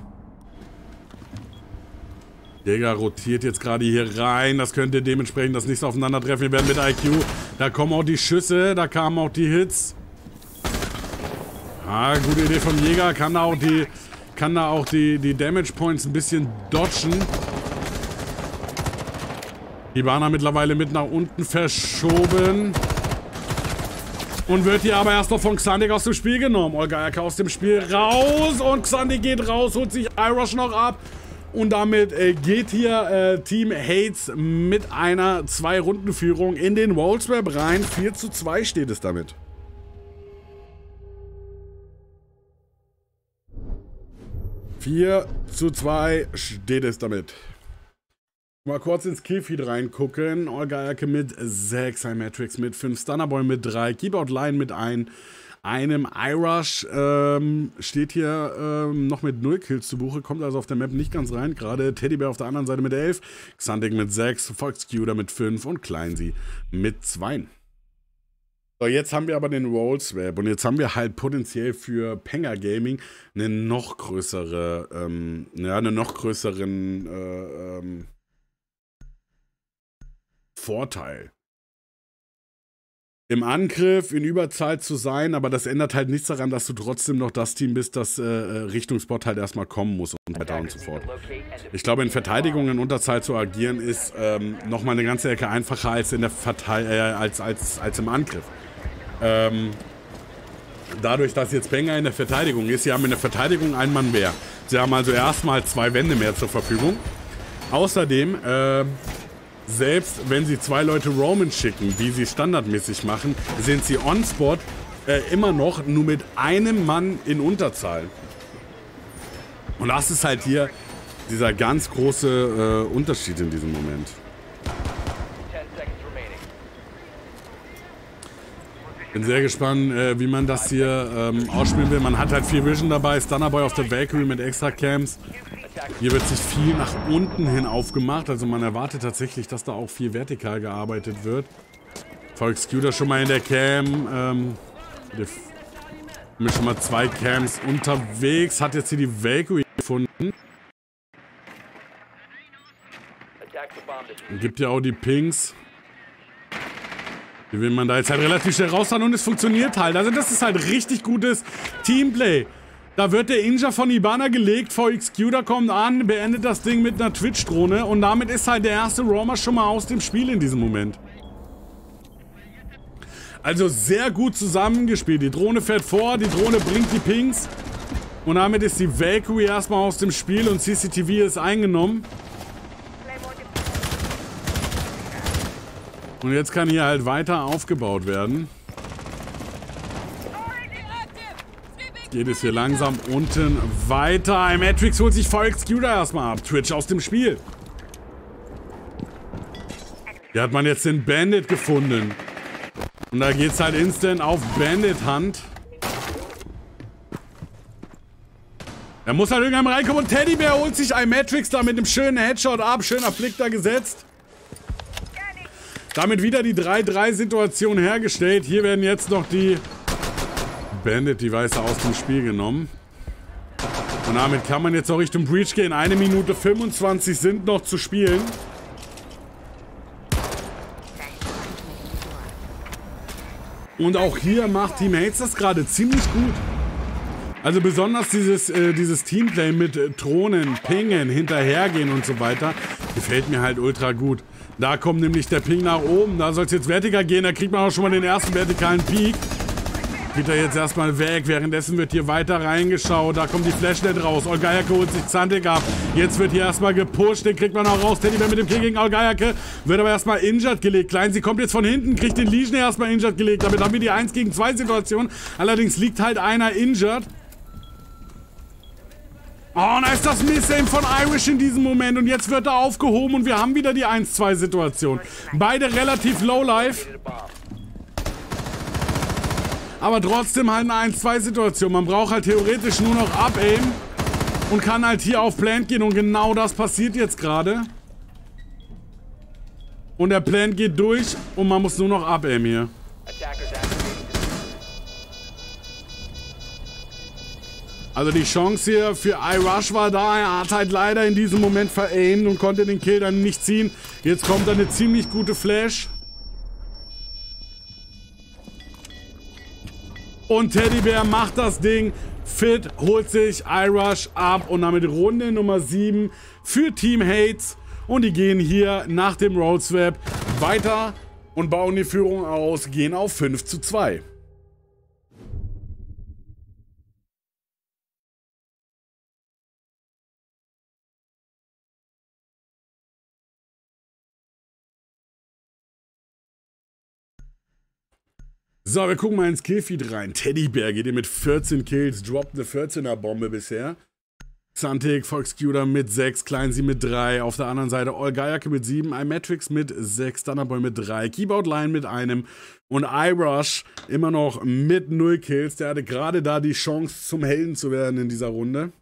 Jäger rotiert jetzt gerade hier rein. Das könnte dementsprechend das nächste Aufeinandertreffen. Wir werden mit IQ. Da kommen auch die Schüsse. Da kamen auch die Hits. Ah, gute Idee vom Jäger. Kann da auch die Damage Points ein bisschen dodgen. Die Bahn hat mittlerweile mit nach unten verschoben. Und wird hier aber erst noch von Xantic aus dem Spiel genommen. Olga aus dem Spiel raus. Und Xantic geht raus, holt sich iRush noch ab. Und damit geht hier Team Hates mit einer 2-Runden-Führung in den Wallswap rein. 4:2 steht es damit. Vier zu 2 steht es damit. Mal kurz ins Killfeed reingucken. Olga Erke mit 6, ein Matrix mit 5, Stunnerboy mit 3, Keyboard Line mit einem iRush steht hier noch mit 0 Kills zu Buche, kommt also auf der Map nicht ganz rein. Gerade Teddybär auf der anderen Seite mit 11, Xantic mit 6, Volkscuda mit 5 und Kleinsee mit 2. So, jetzt haben wir aber den Rollswap und jetzt haben wir halt potenziell für PENGA Gaming einen noch größeren Vorteil. im Angriff, in Überzahl zu sein, aber das ändert halt nichts daran, dass du trotzdem noch das Team bist, das Richtung Spot halt erstmal kommen muss und weiter und so fort. Ich glaube, in Verteidigung in Unterzahl zu agieren, ist nochmal eine ganze Ecke einfacher als, in der als im Angriff. Dadurch, dass jetzt PENGA in der Verteidigung ist, sie haben in der Verteidigung einen Mann mehr. Sie haben also erstmal 2 Wände mehr zur Verfügung. Außerdem, selbst wenn sie 2 Leute Roman schicken, wie sie standardmäßig machen, sind sie on-spot immer noch nur mit einem Mann in Unterzahl. Und das ist halt hier dieser ganz große Unterschied in diesem Moment. Bin sehr gespannt, wie man das hier ausspielen will. Man hat halt 4 Vision dabei, Stunnerboy auf der Valkyrie mit extra Cams. Hier wird sich viel nach unten hin aufgemacht, also man erwartet tatsächlich, dass da auch viel vertikal gearbeitet wird. Volkscuter schon mal in der Cam. Mit schon mal 2 Cams unterwegs. Hat jetzt hier die Valkyrie gefunden. Gibt ja auch die Pings. Die will man da jetzt halt relativ schnell raushauen und es funktioniert halt. Also das ist halt richtig gutes Teamplay. Da wird der Inja von Ibana gelegt, VXQder kommt an, beendet das Ding mit einer Twitch-Drohne und damit ist halt der erste Roamer schon mal aus dem Spiel in diesem Moment. Also sehr gut zusammengespielt. Die Drohne fährt vor, die Drohne bringt die Pings und damit ist die Valkyrie erstmal aus dem Spiel und CCTV ist eingenommen. Und jetzt kann hier halt weiter aufgebaut werden. Jetzt geht es hier langsam unten weiter. Matrix holt sich VXQder erstmal ab. Twitch aus dem Spiel. Hier hat man jetzt den Bandit gefunden. Und da geht's halt instant auf Bandit-Hand. Er muss halt irgendwann reinkommen und Teddybär holt sich ein Matrix da mit einem schönen Headshot ab. Schöner Flick da gesetzt. Damit wieder die 3-3-Situation hergestellt. Hier werden jetzt noch die Bandit-Device aus dem Spiel genommen. Und damit kann man jetzt auch Richtung Breach gehen. 1 Minute 25 sind noch zu spielen. Und auch hier macht Team Hates das gerade ziemlich gut. Also besonders dieses Teamplay mit Drohnen, Pingen, hinterhergehen und so weiter, gefällt mir halt ultra gut. Da kommt nämlich der Ping nach oben, da soll es jetzt vertikal gehen, da kriegt man auch schon mal den ersten vertikalen Peak. Geht er jetzt erstmal weg, währenddessen wird hier weiter reingeschaut, da kommt die Flashlight raus, Olgajake holt sich Zantek ab, jetzt wird hier erstmal gepusht, den kriegt man auch raus, Teddybär mit dem Kill gegen Olgajake, wird aber erstmal injured gelegt, Kleinsi kommt jetzt von hinten, kriegt den Legion erstmal injured gelegt, damit haben wir die 1 gegen 2 Situation, allerdings liegt halt einer injured. Oh, und da ist das Miss-Aim von Irish in diesem Moment und jetzt wird er aufgehoben und wir haben wieder die 1-2-Situation. Beide relativ low-life. Aber trotzdem halt eine 1-2-Situation. Man braucht halt theoretisch nur noch Up-Aim und kann halt hier auf Plant gehen und genau das passiert jetzt gerade. Und der Plant geht durch und man muss nur noch Up-Aim hier. Also die Chance hier für iRush war da, er hat halt leider in diesem Moment veraimt und konnte den Kill dann nicht ziehen. Jetzt kommt eine ziemlich gute Flash. Und Teddybär macht das Ding, Fit holt sich iRush ab und damit Runde Nummer 7 für Team Hates. Und die gehen hier nach dem Roadswap weiter und bauen die Führung aus, gehen auf 5:2. So, wir gucken mal ins Killfeed rein. Teddybär geht hier mit 14 Kills, droppt eine 14er Bombe bisher. Zantek, VXQder mit 6, Kleinsi mit 3. Auf der anderen Seite Olgajake mit 7, iMatrix mit 6, Stunnerboy mit 3, Keyboard Line mit einem und iRush immer noch mit 0 Kills. Der hatte gerade da die Chance zum Helden zu werden in dieser Runde.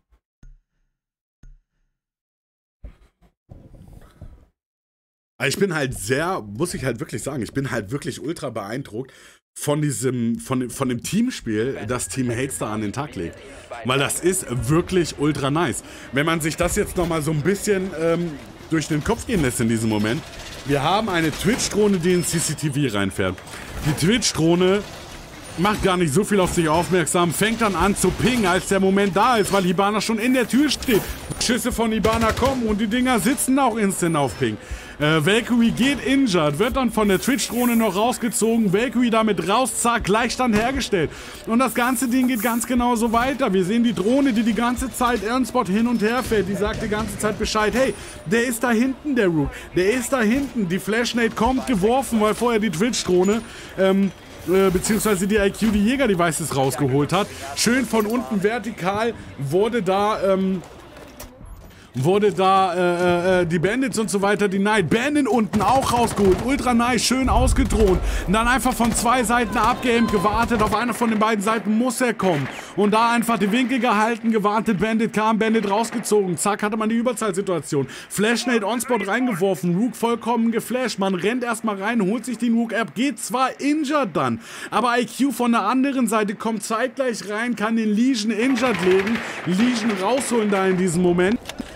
Ich bin halt sehr, muss ich halt wirklich sagen, ich bin halt wirklich ultra beeindruckt von dem Teamspiel, das Team Hates da an den Tag legt. Weil das ist wirklich ultra nice. Wenn man sich das jetzt nochmal so ein bisschen durch den Kopf gehen lässt in diesem Moment. Wir haben eine Twitch-Drohne, die ins CCTV reinfährt. Die Twitch-Drohne macht gar nicht so viel auf sich aufmerksam, fängt dann an zu pingen, als der Moment da ist, weil Hibana schon in der Tür steht. Schüsse von Hibana kommen und die Dinger sitzen auch instant auf Ping. Valkyrie geht injured, wird dann von der Twitch-Drohne noch rausgezogen, Valkyrie damit raus, zack, Gleichstand hergestellt. Und das ganze Ding geht ganz genauso weiter. Wir sehen die Drohne, die ganze Zeit Ehrenspot hin und her fährt, die sagt die ganze Zeit Bescheid, hey, der ist da hinten, der Rook, der ist da hinten. Die Flashnade kommt geworfen, weil vorher die Twitch-Drohne, beziehungsweise die IQ, die Jäger-Devices rausgeholt hat. Schön von unten vertikal wurde da die Bandits und so weiter, die Night Bandit unten auch rausgeholt, ultra nice, schön ausgedroht und dann einfach von zwei Seiten abgeaimt, gewartet, auf einer von den beiden Seiten muss er kommen und da einfach die Winkel gehalten, gewartet, Bandit kam, Bandit rausgezogen, zack, hatte man die Überzahlsituation, Flashnade on-spot reingeworfen, Rook vollkommen geflasht, man rennt erstmal rein, holt sich den Rook ab, geht zwar injured dann, aber IQ von der anderen Seite kommt zeitgleich rein, kann den Legion injured legen, Legion rausholen da in diesem Moment.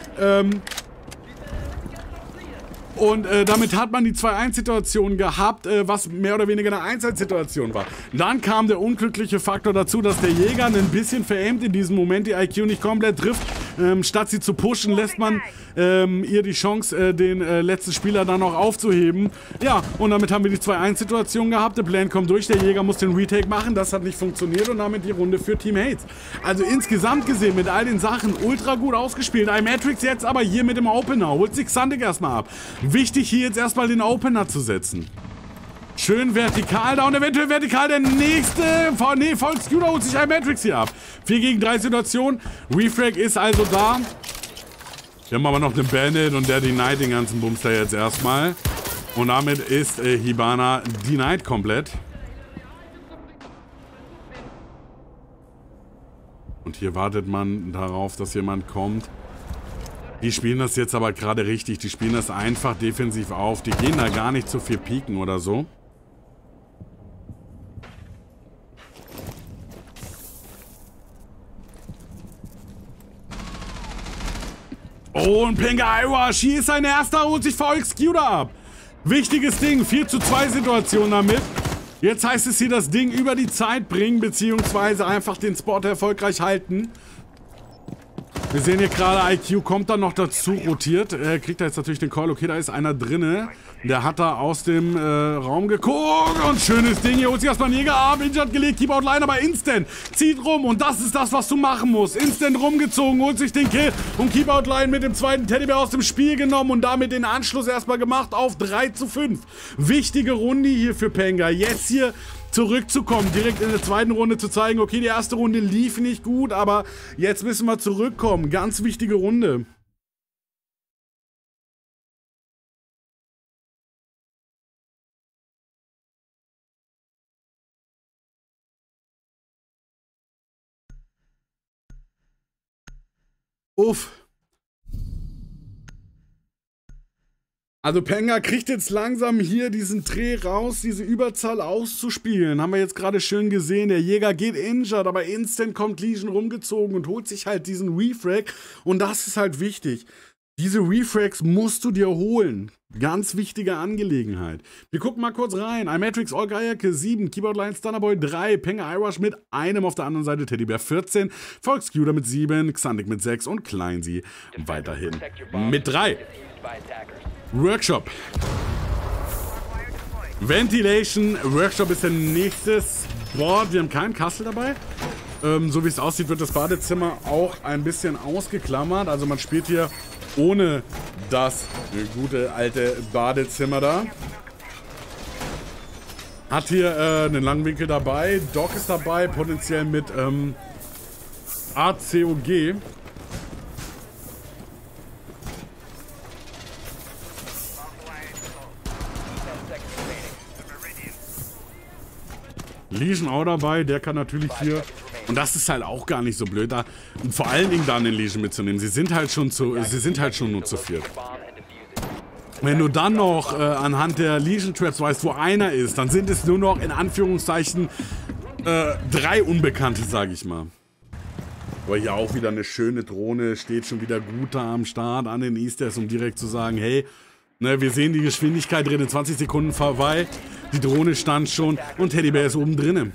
Und damit hat man die 2-1-Situation gehabt, was mehr oder weniger eine 1-1-Situation war. Dann kam der unglückliche Faktor dazu, dass der Jäger ein bisschen veraimt in diesem Moment, die IQ nicht komplett trifft. Statt sie zu pushen, lässt man ihr die Chance, den letzten Spieler dann noch aufzuheben. Ja, und damit haben wir die 2-1-Situation gehabt. Der Plan kommt durch, der Jäger muss den Retake machen. Das hat nicht funktioniert und damit die Runde für Team Hates. Also insgesamt gesehen mit all den Sachen ultra gut ausgespielt. iMatrix jetzt aber hier mit dem Opener. Holt sich Xantic erstmal ab. Wichtig hier jetzt erstmal den Opener zu setzen. Schön vertikal da und eventuell vertikal der nächste. Nee, Volkscuda holt sich iMatrix hier ab. 4 gegen 3 Situation. Refrag ist also da. Wir haben aber noch den Bandit und der denied den ganzen Bumster jetzt erstmal. Und damit ist Hibana denied komplett. Und hier wartet man darauf, dass jemand kommt. Die spielen das jetzt aber gerade richtig. Die spielen das einfach defensiv auf. Die gehen da gar nicht zu viel pieken oder so. Oh, und PENGA hier ist sein erster, holt sich Volkscuda ab. Wichtiges Ding, 4:2 Situation damit. Jetzt heißt es hier das Ding über die Zeit bringen, beziehungsweise einfach den Spot erfolgreich halten. Wir sehen hier gerade, IQ kommt dann noch dazu, rotiert. Er kriegt da jetzt natürlich den Call. Okay, da ist einer drinne. Der hat da aus dem Raum geguckt. Und schönes Ding. Hier holt sich erstmal einen Jäger ab. Injured gelegt. Keep out line, aber instant. Zieht rum. Und das ist das, was du machen musst. Instant rumgezogen. Holt sich den Kill. Und Keep out line mit dem zweiten Teddybär aus dem Spiel genommen. Und damit den Anschluss erstmal gemacht auf 3:5. Wichtige Runde hier für PENGA. Jetzt hier zurückzukommen, direkt in der zweiten Runde zu zeigen, okay, die erste Runde lief nicht gut, aber jetzt müssen wir zurückkommen. Ganz wichtige Runde. Uff. Also PENGA kriegt jetzt langsam hier diesen Dreh raus, diese Überzahl auszuspielen. Haben wir jetzt gerade schön gesehen. Der Jäger geht injured, aber instant kommt Legion rumgezogen und holt sich halt diesen Refrag. Und das ist halt wichtig. Diese Refrags musst du dir holen. Ganz wichtige Angelegenheit. Wir gucken mal kurz rein. iMatrix, Olgayake 7, Keyboardline Stunnerboy 3, PENGA Irish mit einem auf der anderen Seite, Teddybär 14, Volkscuda mit 7, Xantic mit 6 und Kleinsee weiterhin mit 3. Workshop. Ventilation. Workshop ist der nächste Spot. Wir haben keinen Castle dabei. So wie es aussieht, wird das Badezimmer auch ein bisschen ausgeklammert. Also man spielt hier ohne das gute alte Badezimmer da. Hat hier einen langen Winkel dabei. Doc ist dabei, potenziell mit ACOG. Legion auch dabei, der kann natürlich hier, und das ist halt auch gar nicht so blöd, da, und vor allen Dingen da einen Legion mitzunehmen. Sie sind halt schon nur zu viert. Wenn du dann noch anhand der Legion Traps weißt, wo einer ist, dann sind es nur noch in Anführungszeichen 3 Unbekannte, sag ich mal. Aber hier auch wieder eine schöne Drohne, steht schon wieder gut da am Start an den Easters, um direkt zu sagen, hey, ne, wir sehen die Geschwindigkeit drin in 20 Sekunden vorbei, die Drohne stand schon und Teddybär ist oben drinnen.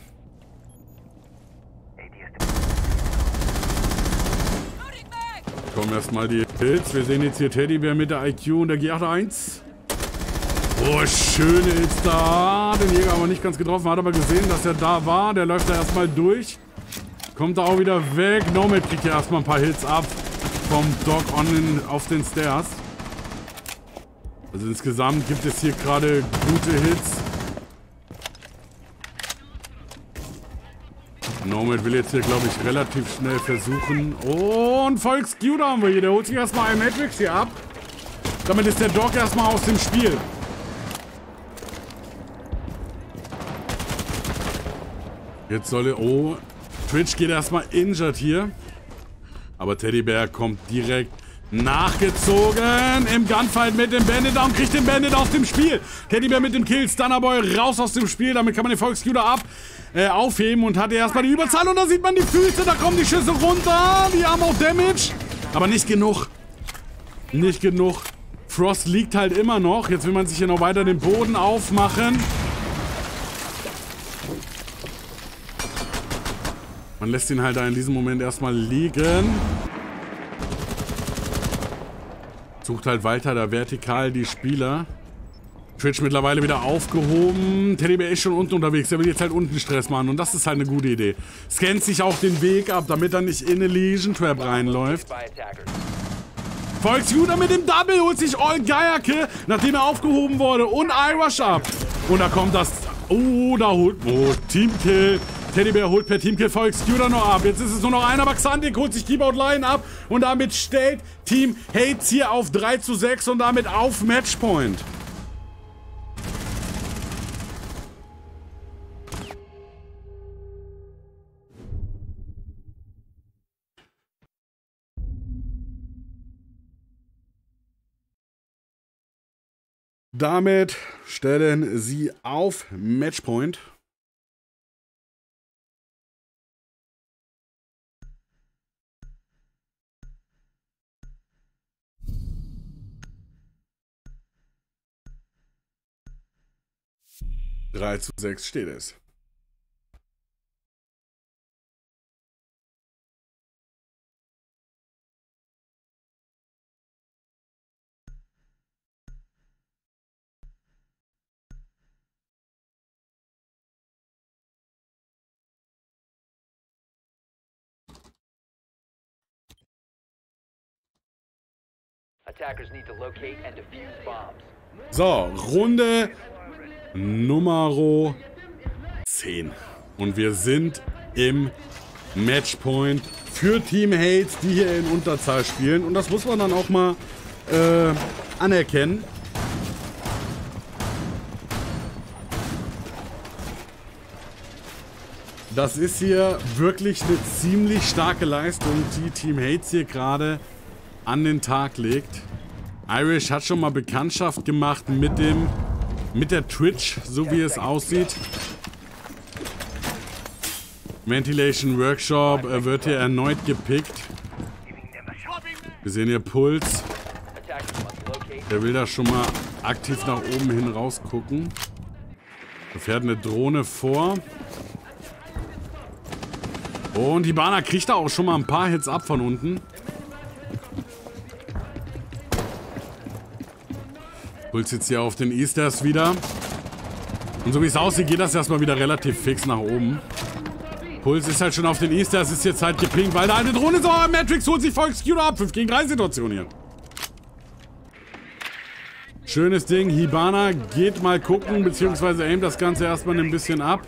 Kommen erstmal die Hits, wir sehen jetzt hier Teddybär mit der IQ und der G8-1. Oh, schöne Hits da, den Jäger aber nicht ganz getroffen, hat aber gesehen, dass er da war, der läuft da erstmal durch. Kommt da auch wieder weg. Nomad kriegt ja erstmal ein paar Hits ab vom Dog auf den Stairs. Also insgesamt gibt es hier gerade gute Hits. Nomad will jetzt hier, glaube ich, relativ schnell versuchen. Oh, und Volkscue haben wir hier. Der holt sich erstmal einen Matrix hier ab. Damit ist der Dog erstmal aus dem Spiel. Jetzt soll er... Oh... Twitch geht erstmal injured hier. Aber Teddybär kommt direkt nachgezogen im Gunfight mit dem Bandit und kriegt den Bandit aus dem Spiel. Teddybär mit dem Kill, Stunnerboy raus aus dem Spiel. Damit kann man den Volkscue aufheben und hat erstmal die Überzahl. Und da sieht man die Füße, da kommen die Schüsse runter. Die haben auch Damage. Aber nicht genug. Nicht genug. Frost liegt halt immer noch. Jetzt will man sich hier noch weiter den Boden aufmachen. Man lässt ihn halt da in diesem Moment erstmal liegen. Sucht halt weiter da vertikal die Spieler. Twitch mittlerweile wieder aufgehoben. Teddybär ist schon unten unterwegs. Der will jetzt halt unten Stress machen. Und das ist halt eine gute Idee. Scannt sich auch den Weg ab, damit er nicht in eine Legion Trap reinläuft. Volkscue mit dem Double holt sich All Geierke, nachdem er aufgehoben wurde. Und iRush ab. Und da kommt das... Oh, da holt... Oh, Teamkill. Teddybär holt per Teamkill Volkscue noch ab. Jetzt ist es nur noch einer, aber Xantic holt sich Keyboard Line ab. Und damit stellt Team Hates hier auf 3:6 und damit auf Matchpoint. Damit stellen sie auf Matchpoint. Drei zu 6 steht es. Attackers need to locate and defuse bombs. So, Runde Nummer 10. Und wir sind im Matchpoint für Team Hates, die hier in Unterzahl spielen. Und das muss man dann auch mal anerkennen. Das ist hier wirklich eine ziemlich starke Leistung, die Team Hates hier gerade an den Tag legt. Irish hat schon mal Bekanntschaft gemacht mit der Twitch, so wie es aussieht. Ventilation Workshop wird hier erneut gepickt. Wir sehen hier Puls. Der will da schon mal aktiv nach oben hin rausgucken. Da fährt eine Drohne vor. Und die Bana kriegt da auch schon mal ein paar Hits ab von unten. Puls jetzt hier auf den Easters wieder. Und so wie es aussieht, geht das erstmal wieder relativ fix nach oben. Puls ist halt schon auf den Easters, ist jetzt halt gepinkt, weil da eine Drohne ist. Oh, Matrix holt sich Volkscue ab. 5 gegen 3 Situation hier. Schönes Ding. Hibana geht mal gucken, beziehungsweise aimt das Ganze erstmal ein bisschen ab.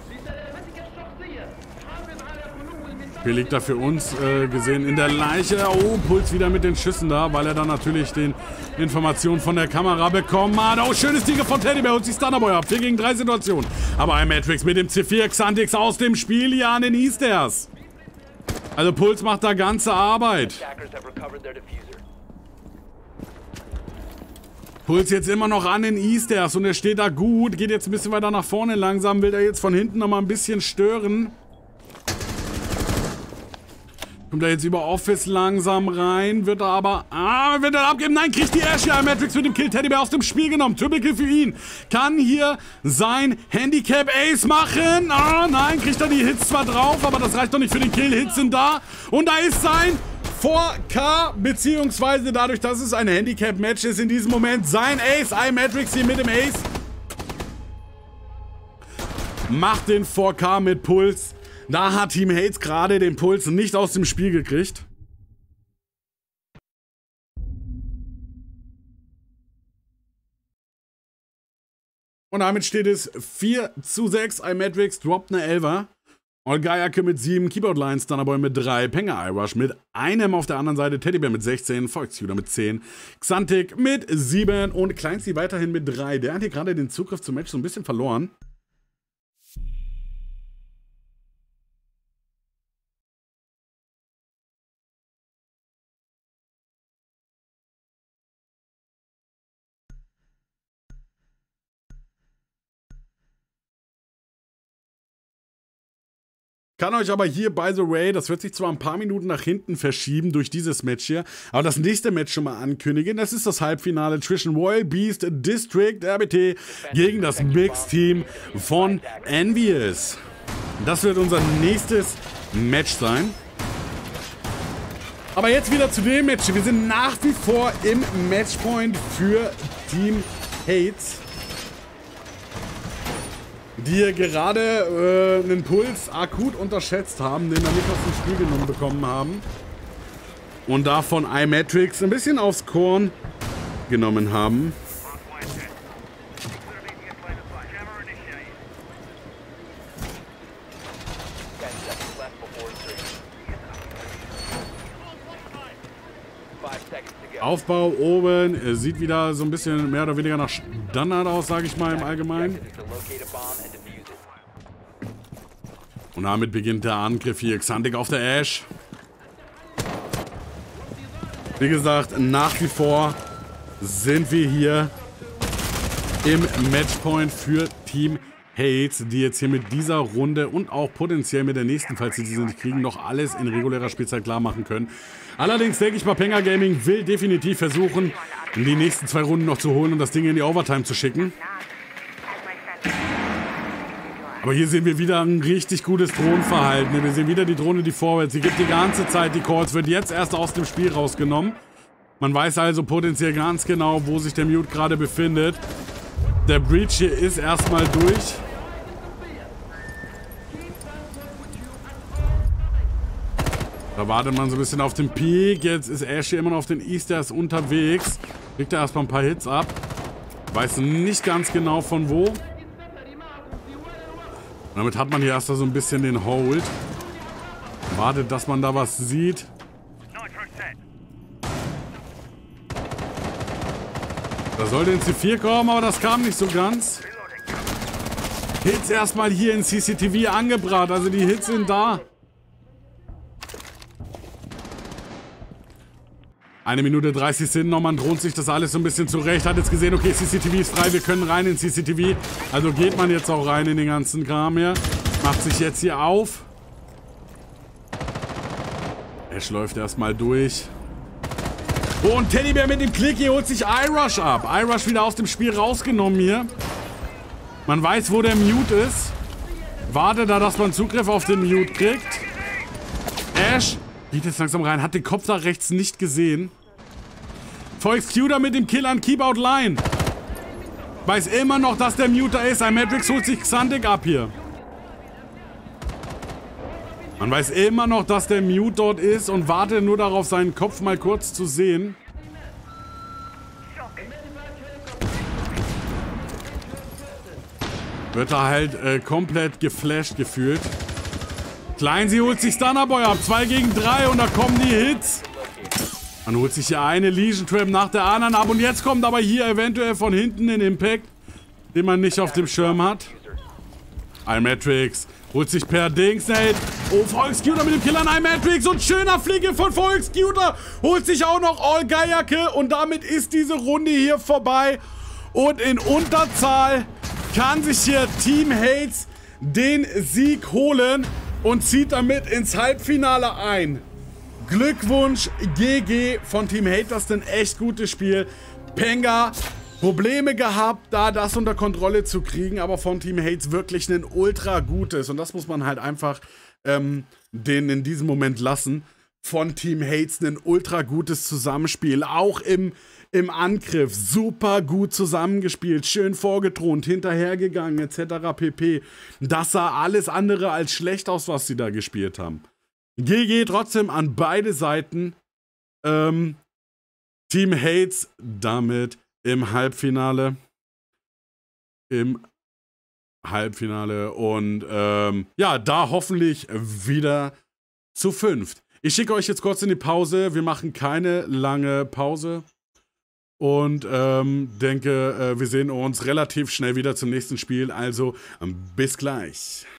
Hier liegt er für uns gesehen in der Leiche. Oh, Puls wieder mit den Schüssen da, weil er dann natürlich den Informationen von der Kamera bekommen hat. Oh, schönes Ding von Teddybär holt sich Stunnerboy ab. 4 gegen 3 Situation. Aber ein Matrix mit dem C4 Xantix aus dem Spiel hier an den Easters. Also Puls macht da ganze Arbeit. Puls jetzt immer noch an den Easters und er steht da gut. Geht jetzt ein bisschen weiter nach vorne langsam. Will er jetzt von hinten nochmal ein bisschen stören. Kommt er jetzt über Office langsam rein. Wird er aber... wird er abgeben? Nein, kriegt die Ash ja. Matrix mit dem Kill. Teddybär aus dem Spiel genommen. Triple Kill für ihn. Kann hier sein Handicap Ace machen. Nein, kriegt er die Hits zwar drauf, aber das reicht doch nicht für den Kill. Hits sind da. Und da ist sein 4K, beziehungsweise dadurch, dass es ein Handicap-Match ist, in diesem Moment sein Ace. Matrix hier mit dem Ace. Macht den 4K mit Puls. Da hat Team Hates gerade den Puls nicht aus dem Spiel gekriegt. Und damit steht es 4:6. iMatrix droppt eine 11er. GAIMX mit 7, Keyboard Line, Stunnerboy mit 3, PENGA iRush mit einem auf der anderen Seite, Teddybär mit 16, Volksjuder mit 10, Xantic mit 7 und Kleinsti weiterhin mit 3. Der hat hier gerade den Zugriff zum Match so ein bisschen verloren. Kann euch aber hier, by the way, das wird sich zwar ein paar Minuten nach hinten verschieben durch dieses Match hier, aber das nächste Match schon mal ankündigen. Das ist das Halbfinale zwischen Royal Beast District RBT gegen das Mix-Team von Envious. Das wird unser nächstes Match sein. Aber jetzt wieder zu dem Match. Wir sind nach wie vor im Matchpoint für Team Hates, die hier gerade einen Puls akut unterschätzt haben, den wir nicht aus dem Spiel genommen bekommen haben. Und davon iMatrix ein bisschen aufs Korn genommen haben. Aufbau oben, sieht wieder so ein bisschen mehr oder weniger nach Standard aus, sage ich mal im Allgemeinen. Und damit beginnt der Angriff hier. Xantic auf der Ash. Wie gesagt, nach wie vor sind wir hier im Matchpoint für Team Hates, die jetzt hier mit dieser Runde und auch potenziell mit der nächsten, falls sie diese nicht kriegen, noch alles in regulärer Spielzeit klar machen können. Allerdings denke ich mal, PENGA Gaming will definitiv versuchen, die nächsten 2 Runden noch zu holen und das Ding in die Overtime zu schicken. Aber hier sehen wir wieder ein richtig gutes Drohnenverhalten. Wir sehen wieder die Drohne, die vorwärts. Sie gibt die ganze Zeit die Calls, wird jetzt erst aus dem Spiel rausgenommen. Man weiß also potenziell ganz genau, wo sich der Mute gerade befindet. Der Breach hier ist erstmal durch. Da wartet man so ein bisschen auf den Peak. Jetzt ist Ash hier immer noch auf den Easters unterwegs. Kriegt er erstmal ein paar Hits ab. Weiß nicht ganz genau von wo. Und damit hat man hier erst so ein bisschen den Hold. Wartet, dass man da was sieht. Da sollte ins C4 kommen, aber das kam nicht so ganz. Hits erstmal hier in CCTV angebracht. Also die Hits sind da. 1 Minute 30 sind noch, man droht sich das alles so ein bisschen zurecht. Hat jetzt gesehen, okay, CCTV ist frei, wir können rein in CCTV. Also geht man jetzt auch rein in den ganzen Kram hier. Macht sich jetzt hier auf. Ash läuft erstmal durch. Und Teddybär mit dem Klick hier holt sich iRush ab. iRush wieder aus dem Spiel rausgenommen hier. Man weiß, wo der Mute ist. Wartet da, dass man Zugriff auf den Mute kriegt. Ash geht jetzt langsam rein, hat den Kopf da rechts nicht gesehen. Volksjuder mit dem Kill an Keyboard Line. Weiß immer noch, dass der Mute da ist. iMatrix holt sich Xantic ab hier. Man weiß immer noch, dass der Mute dort ist und wartet nur darauf, seinen Kopf mal kurz zu sehen. Wird er halt komplett geflasht gefühlt. Kleinsi holt sich Stunnerboy ab. 2 gegen 3 und da kommen die Hits. Man holt sich hier eine Legion Trap nach der anderen ab. Und jetzt kommt aber hier eventuell von hinten ein Impact, den man nicht auf dem Schirm hat. iMatrix holt sich per Dingsnate. Oh, Volkscuter mit dem Killer an iMatrix und schöner Fliege von Volkscuter. Holt sich auch noch All Geiacke und damit ist diese Runde hier vorbei. Und in Unterzahl kann sich hier Team Hates den Sieg holen und zieht damit ins Halbfinale ein. Glückwunsch, GG von Team Hate, das ist ein echt gutes Spiel. PENGA, Probleme gehabt, da das unter Kontrolle zu kriegen, aber von Team Hates wirklich ein ultra gutes. Und das muss man halt einfach denen in diesem Moment lassen. Von Team Hates ein ultra gutes Zusammenspiel, auch im Angriff, super gut zusammengespielt, schön vorgethront, hinterhergegangen, etc. pp. Das sah alles andere als schlecht aus, was sie da gespielt haben. GG trotzdem an beide Seiten. Team Hates damit im Halbfinale. Und ja, da hoffentlich wieder zu 5. Ich schicke euch jetzt kurz in die Pause. Wir machen keine lange Pause. Und denke, wir sehen uns relativ schnell wieder zum nächsten Spiel. Also bis gleich.